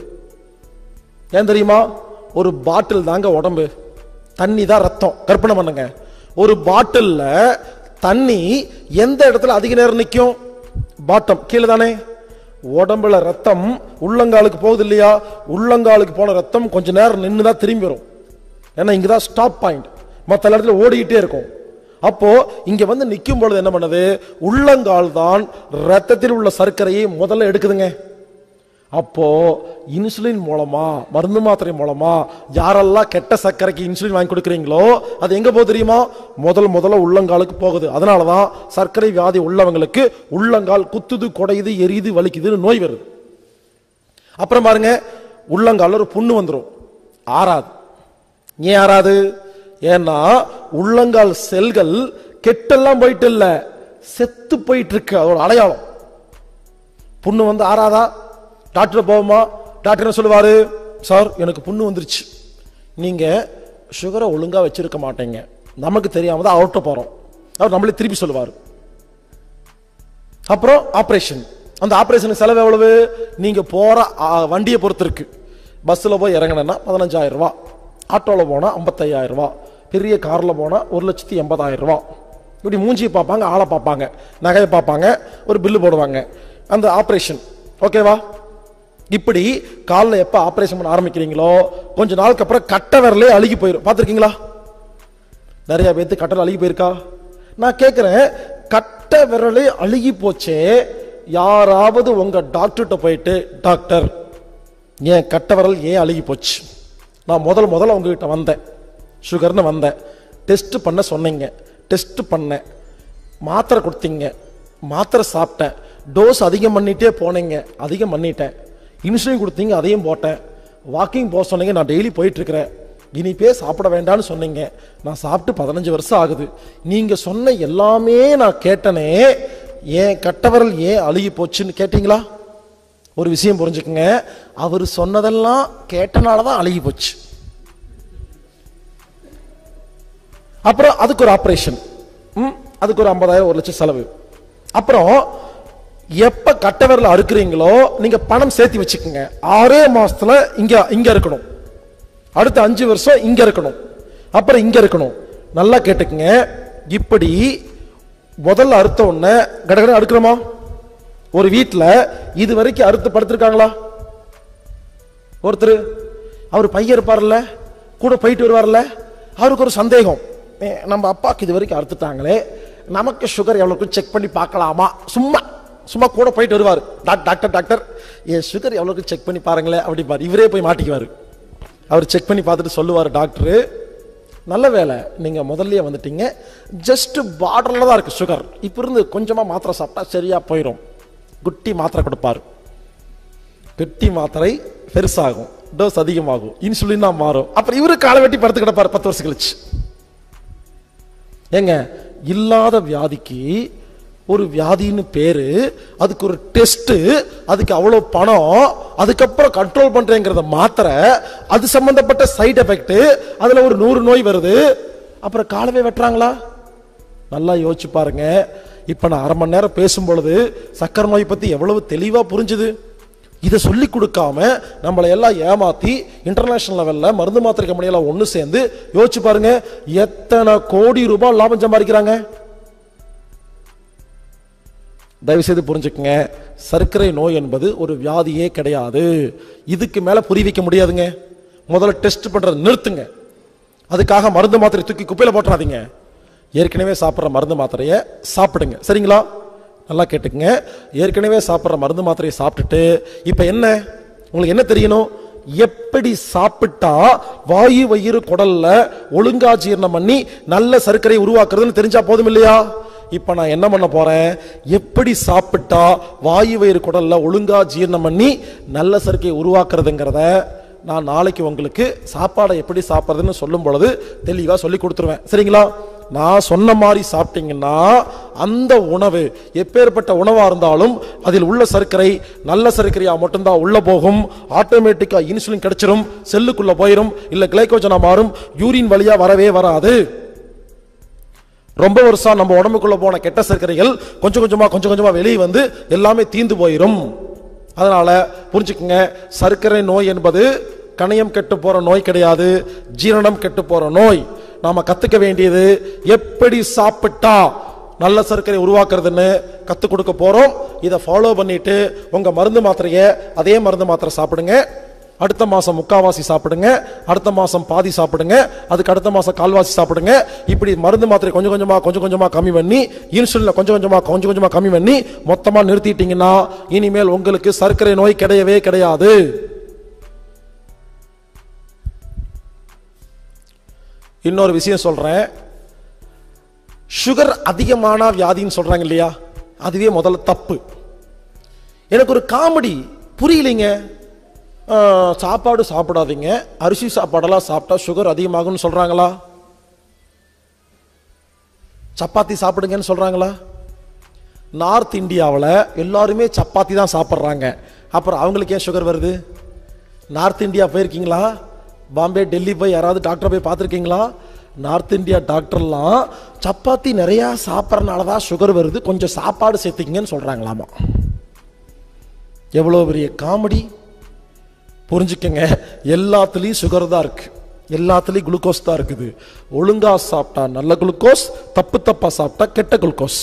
ஏன் தெரியுமா? ஒரு பாட்டில் தாங்க உடம்பு, தண்ணி தான் ரத்தம். கற்பனை பண்ணுங்க, ஒரு பாட்டில்ல தண்ணி எந்த இடத்துல அதிக நேரம் நிற்கும், பாட்டம் கீழே தானே. உடம்புல ரத்தம் உள்ளங்காலுக்கு போகுது இல்லையா, உள்ளங்காலுக்கு போன ரத்தம் கொஞ்ச நேரம் நின்றுதான் திரும்பி வரும், ஏன்னா இங்கதான் ஸ்டாப் பாயிண்ட், மற்ற இடத்துல ஓடிக்கிட்டே இருக்கும். அப்போ இங்க வந்து நிற்கும் பொழுது என்ன பண்ணுது, உள்ளங்கால் தான் ரத்தத்தில் உள்ள சர்க்கரையை முதல்ல எடுக்குதுங்க. அப்போ இன்சுலின் மூலமா, மருந்து மாத்திரை மூலமா யாரெல்லாம் கெட்ட சர்க்கரைக்கு இன்சுலின் வாங்கி கொடுக்குறீங்களோ அது எங்க போகுது தெரியுமா, முதல் முதல்ல உள்ளங்காலுக்கு போகுது. அதனாலதான் சர்க்கரை வியாதி உள்ளவங்களுக்கு உள்ளங்கால் குத்துது, கொடையுது, எரியுது, வலிக்குதுன்னு நோய் வருது. அப்புறம் பாருங்க, உள்ளங்கால ஒரு புண்ணு வந்துடும், ஆறாது. ஏன் ஆறாது? ஏன்னா உள்ளங்கால் செல்கள் கெட்டெல்லாம் போயிட்டு இல்ல, செத்து போயிட்டு இருக்கு, அதோட அடையாளம். புண்ணு வந்து ஆறாதா? டாக்டர் போவோமா, டாக்டர் என்ன சொல்லுவாரு, சார் எனக்கு புண்ணு வந்துருச்சு, நீங்க சுகரை ஒழுங்கா வச்சிருக்க மாட்டீங்க, நமக்கு தெரியாம தான் அவர்கிட்ட போறோம், அவர் நம்மளே திருப்பி சொல்லுவார். அப்புறம் ஆபரேஷன், அந்த ஆபரேஷனுக்கு செலவு எவ்வளவு, நீங்க போற வண்டியை பொறுத்து இருக்கு. பஸ்ல போய் இறங்கினா பதினஞ்சாயிரம் ரூபாய், ஆட்டோல போனா ஐம்பத்தையாயிரம் ரூபாய், பெரிய கார்ல போனா ஒரு லட்சத்தி எண்பதாயிரம் ரூபாய். இப்படி மூஞ்சியை பார்ப்பாங்க, ஆளை பார்ப்பாங்க, நகையை பார்ப்பாங்க, ஒரு பில்லு போடுவாங்க. அந்த ஆபரேஷன் ஓகேவா. இப்படி காலில் எப்ப ஆபரேஷன் பண்ண ஆரம்பிக்கிறீங்களோ கொஞ்ச நாளுக்கு அப்புறம் கட்டை விரலே அழுகி போயிடும். பார்த்துருக்கீங்களா? நிறைய பேருக்கு கட்டை அழுகி போயிருக்கா? நான் கேட்கிறேன், கட்டை விரலே அழுகி போச்சே, யாராவது உங்க டாக்டர்கிட்ட போயிட்டு, டாக்டர் ஏன் கட்டை விரல் ஏன் அழுகி போச்சு, நான் முதல் முதல்ல உங்ககிட்ட வந்தேன், சுகர்னு வந்தேன், டெஸ்ட் பண்ண சொன்னீங்க, டெஸ்ட் பண்ணேன், மாத்திரை கொடுத்தீங்க, மாத்திரை சாப்பிட்டேன், டோஸ் அதிகம் பண்ணிட்டே போனீங்க, அதிகம் பண்ணிட்டேன். இன்சுலின் கொடுத்தீங்க, அதையும் போட்டேன். வாக்கிங் போக சொன்னீங்க, நான் டெய்லி போயிட்டு இருக்கிறேன். இனிப்பே சாப்பிட வேண்டாம்னு சொன்னீங்க, நான் சாப்பிட்டு பதினஞ்சு வருஷம் ஆகுது. நீங்க சொன்ன எல்லாமே நான் கேட்டனே, ஏன் கட்டவரல் ஏன் அழுகி போச்சுன்னு கேட்டீங்களா? ஒரு விஷயம் புரிஞ்சுக்குங்க, அவர் சொன்னதெல்லாம் கேட்டனாலதான் அழுகி போச்சு. அப்புறம் அதுக்கு ஒரு ஆபரேஷன், அதுக்கு ஒரு ஐம்பதாயிரம் ஒரு லட்சம் செலவு. அப்புறம் எப்ப கட்டவரல அறுக்குறீங்களோ நீங்க பணம் சேர்த்து வச்சுக்கோங்க. ஆறே மாசத்துல இங்க இங்க இருக்கணும், அடுத்த அஞ்சு வருஷம் இங்க இருக்கணும், அப்புறம் இங்க இருக்கணும். நல்லா கேட்டுக்குங்க. இப்படி முதல்ல அறுத்த உடனே கடகட அடுக்கிறோமா? ஒரு வீட்டுல இது வரைக்கும் அறுத்து படுத்திருக்காங்களா? ஒருத்தர் அவர் பையன் இருப்பார்ல, கூட போயிட்டு வருவார்ல, அவருக்கு ஒரு சந்தேகம், நம்ம அப்பாக்கு இது வரைக்கும் அறுத்துட்டாங்களே, நமக்கு சுகர் எவ்வளவுக்கு செக் பண்ணி பார்க்கலாமா? சும்மா சும்மா கூட போயிட்டு வருவார். டாக்டர் டாக்டர் என் சுகர் எவ்வளவுக்கு செக் பண்ணி பாருங்களேன் அப்படிப்பாரு. இவரே போய் மாட்டிக்குவாரு. அவர் செக் பண்ணி பார்த்துட்டு சொல்லுவார், டாக்டரு நல்ல வேலை நீங்க முதல்லயே வந்துட்டீங்க, ஜஸ்ட் பார்டர்ல தான் இருக்கு சுகர், இப்ப இருந்து கொஞ்சமா மாத்திரை சாப்பிட்டா சரியா போயிடும். குட்டி மாத்திரை கொடுப்பாரு. குட்டி மாத்திரை பெருசாகும், டோஸ் அதிகமாகும், இன்சுலினா மாறும். அப்புறம் இவரு காலை வெட்டி படுத்து கிடப்பாரு பத்து வருஷம் கழிச்சு. ஏங்க, இல்லாத வியாதிக்கு ஒரு வியாதின்னு பேரு, அதுக்கு ஒரு டெஸ்ட், அதுக்கு அவ்வளவு பணம், அதுக்கப்புறம் கண்ட்ரோல் பண்றேங்கிறத மாத்திரை, அது சம்பந்தப்பட்ட சைடு எஃபெக்ட், அதுல ஒரு நூறு நோய் வருது, அப்புறம் காலவே வெட்டுறாங்களா? நல்லா யோசிச்சு பாருங்க. இப்ப நான் அரை மணி நேரம் பேசும் பொழுது சக்கரை நோய் பத்தி எவ்வளவு தெளிவா புரிஞ்சுது. இதை சொல்லி கொடுக்காம நம்மளை எல்லாம் ஏமாத்தி இன்டர்நேஷனல் லெவல்ல மருந்து மாத்திரை கம்பெனியெல்லாம் ஒண்ணு சேர்ந்து யோசிச்சு பாருங்க, எத்தனை கோடி ரூபாய் லாபம் சம்பாதிக்கிறாங்க. தயவு செய்து புரிஞ்சுக்குங்க, சர்க்கரை நோய் என்பது ஒரு வியாதியே கிடையாது. இதுக்கு மேல புரி வைக்க முடியாதுங்க. முதல்ல டெஸ்ட் பண்றது நிறுத்துங்க. அதுக்காக மருந்து மாத்திரை தூக்கி குப்பையில போட்டுறாதீங்க. ஏற்கனவே சாப்பிட்ற மருந்து மாத்திரையை சாப்பிடுங்க, சரிங்களா? நல்லா கேட்டுக்குங்க. ஏற்கனவே சாப்பிட்ற மருந்து மாத்திரையை சாப்பிட்டுட்டு இப்ப என்ன உங்களுக்கு என்ன தெரியணும்? எப்படி சாப்பிட்டா வாயு வயிறு குடல்ல ஒழுங்கா ஜீரணம் பண்ணி நல்ல சர்க்கரை உருவாக்குறதுன்னு தெரிஞ்சா போதும் இல்லையா? இப்ப நான் என்ன பண்ண போறேன், எப்படி சாப்பிட்டா வாயு வயிறு குடல்ல ஒழுங்கா ஜீரணம் பண்ணி நல்ல சர்க்கரை உருவாக்குறதுங்கிறத நான் நாளைக்கு உங்களுக்கு சாப்பாடை எப்படி சாப்பிட்றதுன்னு சொல்லும் பொழுது தெளிவா சொல்லி கொடுத்துருவேன், சரிங்களா? நான் சொன்ன மாதிரி சாப்பிட்டீங்கன்னா அந்த உணவு எப்பேற்பட்ட உணவா இருந்தாலும் அதில் உள்ள சர்க்கரை நல்ல சர்க்கரையா மட்டும்தான் உள்ள போகும். ஆட்டோமேட்டிக்கா இன்சுலின் கிடைச்சிரும், செல்லுக்குள்ள போயிரும், இல்ல கிளைகோஜனா மாறும், யூரின் வழியா வரவே வராது. ரொம்ப வருஷம் நம்ம உடம்புக்குள்ள போன கெட்ட சர்க்கரைகள் கொஞ்சம் கொஞ்சமா கொஞ்சம் கொஞ்சமா வெளியே வந்து எல்லாமே தீந்து போயிரும். அதனால புரிஞ்சுக்குங்க, சர்க்கரை நோய் என்பது கணையம் கெட்டு போற நோய் கிடையாது, ஜீரணம் கெட்டு போற நோய். நாம கத்துக்க வேண்டியது எப்படி சாப்பிட்டா நல்ல சர்க்கரை உருவாக்குறதுன்னு கத்து கொடுக்க போறோம். இதை ஃபாலோ பண்ணிட்டு உங்க மருந்து மாத்திரையை அதே மருந்து மாத்திரை சாப்பிடுங்க. அடுத்த மாசம் முக்காவாசி சாப்பிடுங்க, அடுத்த மாசம் பாதி சாப்பிடுங்க, அதுக்கு அடுத்த மாசம் கால்வாசி சாப்பிடுங்க. இப்படி மருந்து மாத்திரை கொஞ்சம் கொஞ்சமா கொஞ்சம் கொஞ்சமா கம்மி பண்ணி, இன்சுலின் கொஞ்சம் கொஞ்சமா கொஞ்சம் கொஞ்சமா கம்மி பண்ணி மொத்தமா நிறுத்திட்டீங்கன்னா இனிமேல் உங்களுக்கு சர்க்கரை நோய் கிடையவே கிடையாது. இன்னொரு விஷயம் சொல்றேன், சுகர் அதிகமான வியாதின்னு சொல்றாங்க இல்லையா, அதுவே முதல்ல தப்பு. எனக்கு ஒரு காமெடி புரியலைங்க. சாப்பாடு சாப்பிடாதீங்க, அரிசி சாப்பாடெல்லாம் சாப்பிட்டா சுகர் அதிகமாகும்னு சொல்றாங்களா? சப்பாத்தி சாப்பிடுங்கன்னு சொல்றாங்களா? நார்த் இந்தியாவில் எல்லாருமே சப்பாத்தி தான் சாப்பிட்றாங்க, அப்புறம் அவங்களுக்கு ஏன் சுகர் வருது? நார்த் இந்தியா போயிருக்கீங்களா? பாம்பே டெல்லி போய் யாராவது டாக்டர் போய் பார்த்துருக்கீங்களா? நார்த் இந்தியா டாக்டர்லாம் சப்பாத்தி நிறைய சாப்பிட்றதுனாலதான் சுகர் வருது, கொஞ்சம் சாப்பாடு சேர்த்துக்கிங்கன்னு சொல்றாங்களாமா. எவ்வளவு பெரிய காமெடி புரிஞ்சுக்கங்க. எல்லாத்துலயும் சுகர் தான் இருக்கு, எல்லாத்துலயும் குளுக்கோஸ் தான் இருக்குது. ஒழுங்கா சாப்பிட்டா நல்ல குளுக்கோஸ், தப்பு தப்பா சாப்பிட்டா கெட்ட குளுக்கோஸ்.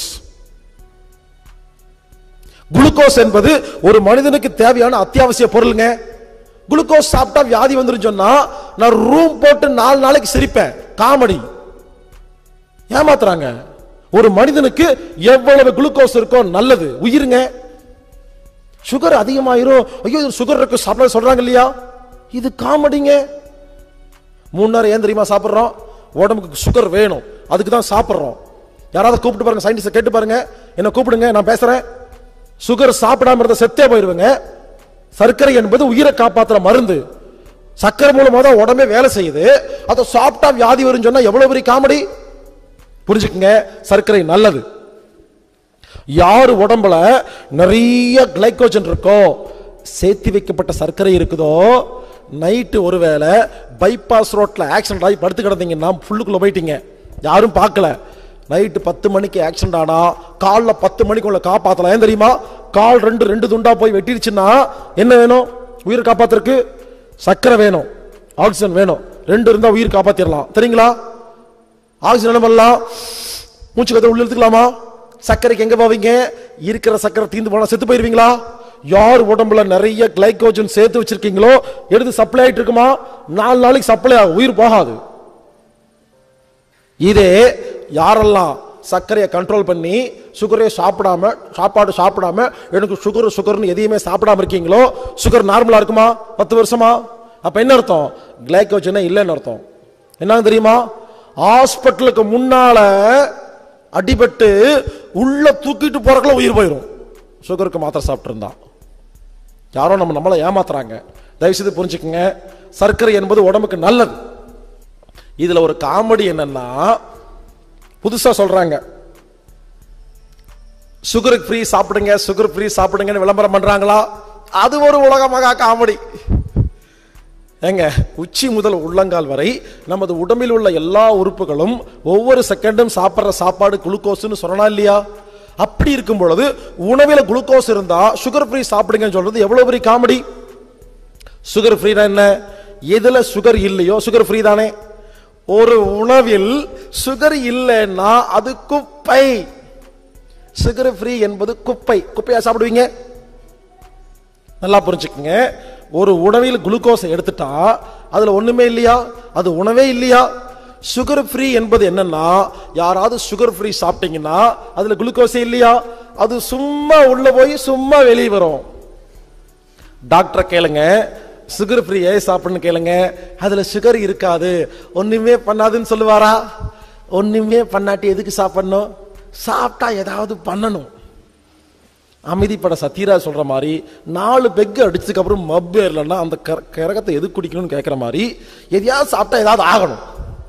குளுக்கோஸ் என்பது ஒரு மனிதனுக்கு தேவையான அத்தியாவசிய பொருளுங்க. குளுக்கோஸ் சாப்பிட்டா வியாதி வந்துரும் சொன்னா நான் ரூம் போட்டு நாலு நாளைக்கு சிரிப்பேன். காமெடி, ஏமாத்துறாங்க. ஒரு மனிதனுக்கு எவ்வளவு குளுக்கோஸ் இருக்கோ நல்லது, உயிருங்க. சுகர் அதிகமாயிரும், ஐயோ சுகர் இருக்கு சாப்பிட சொல்றாங்க இல்லையா, இது காமெடிங்க. மூணு நேரம் ஏன் தெரியுமா சாப்பிட்றோம்? உடம்புக்கு சுகர் வேணும், அதுக்கு தான் சாப்பிட்றோம். யாராவது கூப்பிட்டு பாருங்க, சயின்டிஸ்ட் கேட்டு பாருங்க, என்ன கூப்பிடுங்க நான் பேசுறேன். சுகர் சாப்பிடாம இருந்த செத்தே போயிருவங்க. சர்க்கரை என்பது உயிரை காப்பாற்றுற மருந்து. சர்க்கரை மூலமா தான் உடம்பே வேலை செய்யுது. அதை சாப்பிட்டா வியாதி வரும் சொன்னா எவ்வளவு பெரிய காமெடி. புரிஞ்சுக்குங்க, சர்க்கரை நல்லது. யாரு உடம்புல நிறைய கிளைக்கோஜன் இருக்கோ, சேர்த்து வைக்கப்பட்ட சர்க்கரை இருக்குதோ, நைட்டு ஒருவேளை பைபாஸ் ரோட்ல ஆக்சிடென்ட் ஆகி படுத்து கிடந்தீங்கன்னா ஃபுல்லுக்குள்ள போயிட்டீங்க, யாரும் பார்க்கல. நைட்டு பத்து மணிக்கு ஆக்சிடென்ட் ஆனா காலைல பத்து மணிக்கு உள்ள காப்பாற்றலாம். ஏன் தெரியுமா? கால் ரெண்டு ரெண்டு துண்டா போய் வெட்டிருச்சுன்னா என்ன வேணும்? உயிரை காப்பாத்துறதுக்கு சர்க்கரை வேணும், ஆக்சிஜன் வேணும். ரெண்டு இருந்தா உயிர் காப்பாத்திரலாம். தெரியுங்களா? ஆக்சிஜன் என்ன பண்ணலாம்? மூச்சு கத்திர உள்ள எடுத்துக்கலாமா? சர்க்கரைக்கு எங்க போவீங்க? இருக்கிற சர்க்கரை தீந்து போனா செத்து போயிருவீங்களா? யார் உடம்புல நிறைய கிளைக்கோஜன் சேர்த்து வச்சிருக்கீங்களோ எடுத்து சப்ளை ஆயிட்டு இருக்குமா? நாலு நாளைக்கு சப்ளை ஆகும், உயிர் போகாது. இதே யாரெல்லாம் சர்க்கரையை கண்ட்ரோல் பண்ணி சுகரை சாப்பிடாம, சாப்பாடு சாப்பிடாம எனக்கு சுகர் சுகர்னு எதையுமே சாப்பிடாம இருக்கீங்களோ, சுகர் நார்மலா இருக்குமா? பத்து வருஷமா? அப்ப என்ன அர்த்தம்? கிளைக்கோஜன் இல்லைன்னு அர்த்தம். என்ன தெரியுமா? ஹாஸ்பிட்டலுக்கு முன்னால அடிபட்டு உள்ள தூக்கிட்டு போறதுக்குள்ள உயிர் போயிடும், சுகருக்கு மாத்திரை சாப்பிட்டு இருந்தா. யாரோ நம்ம நம்மளை ஏமாத்துறாங்க. தயவுசெய்து புரிஞ்சுக்குங்க, சர்க்கரை என்பது உடம்புக்கு நல்லது. இதுல ஒரு காமெடி என்னன்னா, புதுசா சொல்றாங்க சுகருக்கு ஃப்ரீ சாப்பிடுங்க, சுகர் ஃப்ரீ சாப்பிடுங்கன்னு விளம்பரம் பண்றாங்களா? அது ஒரு உலகமாக காமெடி. ஏங்க, உச்சி முதல் உள்ளங்கால் வரை நமது உடம்பில் உள்ள எல்லா உறுப்புகளும் ஒவ்வொரு செகண்டும் சாப்பிட்ற சாப்பாடு குளுக்கோஸ்னு சொன்னா இல்லையா? அப்படி இருக்கும் பொழுது உணவில் குளுக்கோஸ் இருந்தா சுகர் ஃப்ரீ சாப்பிடுங்கன்னு சொல்றது எவ்வளவு பெரிய காமெடி. சுகர் ஃப்ரீனா என்ன? எதுல சுகர் இல்லையோ சுகர் ஃப்ரீ தானே. ஒரு உணவில் சுகர் இல்லைன்னா அது குப்பை. சுகர் ஃப்ரீ என்பது குப்பை. குப்பையா சாப்பிடுவீங்க? நல்லா புரிஞ்சுக்குங்க, ஒரு உணவில் குளுக்கோஸ் எடுத்துட்டா அதுல ஒண்ணுமே இல்லையா? அது உணவே இல்லையா? சுகர் ஃப்ரீ என்பது என்னன்னா, யாராவது சுகர் ஃப்ரீ சாப்பிட்டீங்கன்னா அதுல குளுக்கோஸே இல்லையா? அது சும்மா உள்ள போய் சும்மா வெளியே வரும். டாக்டரை கேளுங்க, சுகர் ஃப்ரீ ஏன் சாப்பிடுன்னு கேளுங்க, அதுல சுகர் இருக்காது, ஒண்ணுமே பண்ணாதுன்னு சொல்லுவாரா? ஒண்ணுமே பண்ணாட்டி எதுக்கு சாப்பிடணும்? சாப்பிட்டா ஏதாவது பண்ணணும். அமைதிப்பட சத்யராஜ் சொல்ற மாதிரி நாலு பெக்கு அடிச்சதுக்கு அப்புறம் மப்பு ஏறலன்னா அந்த கரகத்தை எது குடிக்கணும்னு கேட்கிற மாதிரி எதையாவது சாப்பிட்டா ஏதாவது ஆகணும்.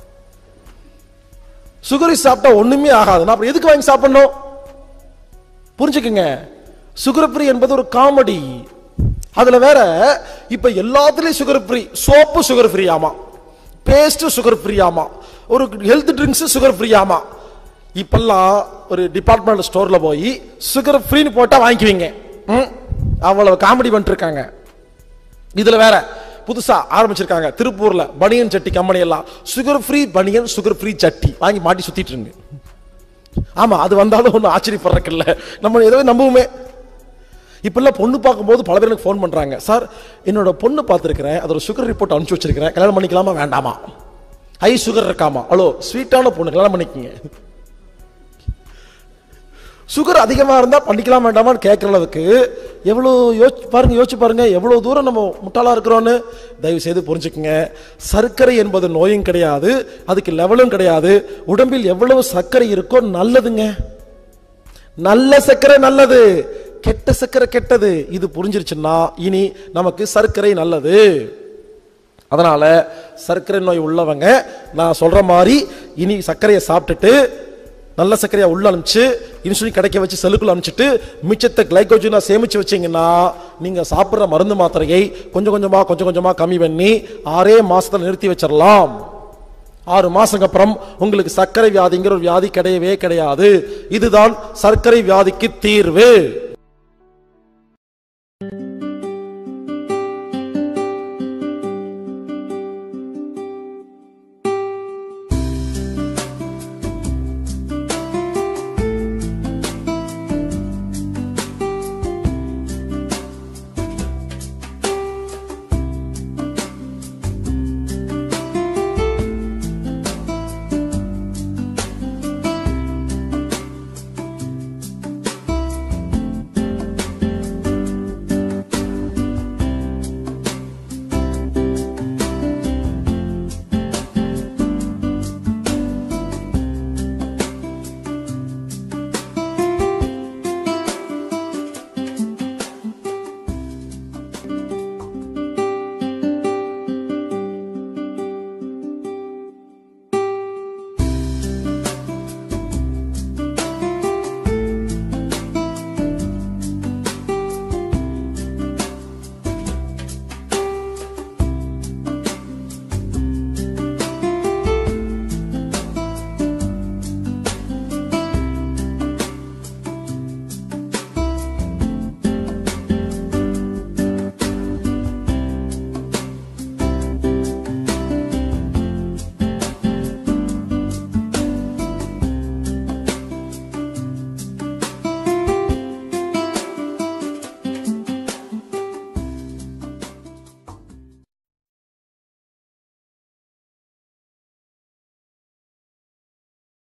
சுகரி சாப்பிட்டா ஒண்ணுமே ஆகாதுன்னா அப்புறம் எதுக்கு வாங்கி சாப்பிடணும்? புரிஞ்சுக்குங்க, சுகர் ஃப்ரீ என்பது ஒரு காமெடி. அதுல வேற இப்ப எல்லாத்துலயும் sugar free. Soap sugar free ஆமா, பேஸ்ட் சுகர் ஃப்ரீ ஆமா, ஒரு ஹெல்த் ட்ரிங்க்ஸ் சுகர் ஃப்ரீ ஆமா. இப்பெல்லாம் ஒரு டிபார்ட்மெண்ட் ஸ்டோர்ல போய் சுகர் ஃப்ரீன்னு போட்டா வாங்கிக்குவீங்க. அவ்வளவு காமெடி பண்ணிட்டு இருக்காங்க. இதுல வேற புதுசா ஆரம்பிச்சிருக்காங்க திருப்பூர்ல பனியன் சட்டி கம்பெனி எல்லாம், சுகர் ஃப்ரீ பனியன், சுகர் ஃப்ரீ சட்டி வாங்கி மாட்டி சுத்திட்டு இருங்க. ஆமா, அது வந்தாலும் ஒன்னும் ஆச்சரியப்படுறதுக்கு இல்ல, நம்ம ஏதோ நம்புவோமே. இப்பெல்லாம் பொண்ணு பார்க்கும்போது பல பேர் எனக்கு ஃபோன் பண்றாங்க, சார் என்னோட பொண்ணு பார்த்துருக்கிறேன், அதோட சுகர் ரிப்போர்ட் அனுப்பிச்சு வச்சிருக்கிறேன், கல்யாணம் பண்ணிக்கலாமா வேண்டாமா? ஹை சுகர் இருக்காமா? ஹலோ, ஸ்வீட்டான பொண்ணு கல்யாணம் பண்ணிக்கங்க. சுகர் அதிகமா இருந்தா பண்ணிக்கலாம் வேண்டாமான்னு கேட்கற அளவுக்கு எவ்வளவு யோசிச்சு பாருங்க, யோசிச்சு பாருங்க எவ்வளவு தூரம் நம்ம முட்டாளா இருக்கிறோன்னு. தயவு செய்து புரிஞ்சுக்குங்க, சர்க்கரை என்பது நோயும் கிடையாது, அதுக்கு லெவலும் கிடையாது. உடம்பில் எவ்வளவு சர்க்கரை இருக்கோ நல்லதுங்க. நல்ல சர்க்கரை நல்லது, கெட்ட சர்க்கரை கெட்டது. இது புரிஞ்சிருச்சுன்னா இனி நமக்கு சர்க்கரை நல்லது. அதனால சர்க்கரை நோய் உள்ளவங்க நான் சொல்ற மாதிரி இனி சர்க்கரையை சாப்பிட்டுட்டு நல்ல சர்க்கரையா உள்ள அனுப்பிச்சு இன்சுலின் கிடைக்க வச்சு செல்லுக்குள்ள அனுப்பிச்சிட்டு மிச்சத்தை கிளைகோஜனா சேமிச்சு வச்சீங்கன்னா நீங்க சாப்பிட்ற மருந்து மாத்திரையை கொஞ்சம் கொஞ்சமா கொஞ்சம் கொஞ்சமா கம்மி பண்ணி ஆறே மாசத்துல நிறுத்தி வச்சிடலாம். ஆறு மாசங்க அப்புறம் உங்களுக்கு சர்க்கரை வியாதிங்கிற ஒரு வியாதி கிடையவே கிடையாது. இதுதான் சர்க்கரை வியாதிக்கு தீர்வு.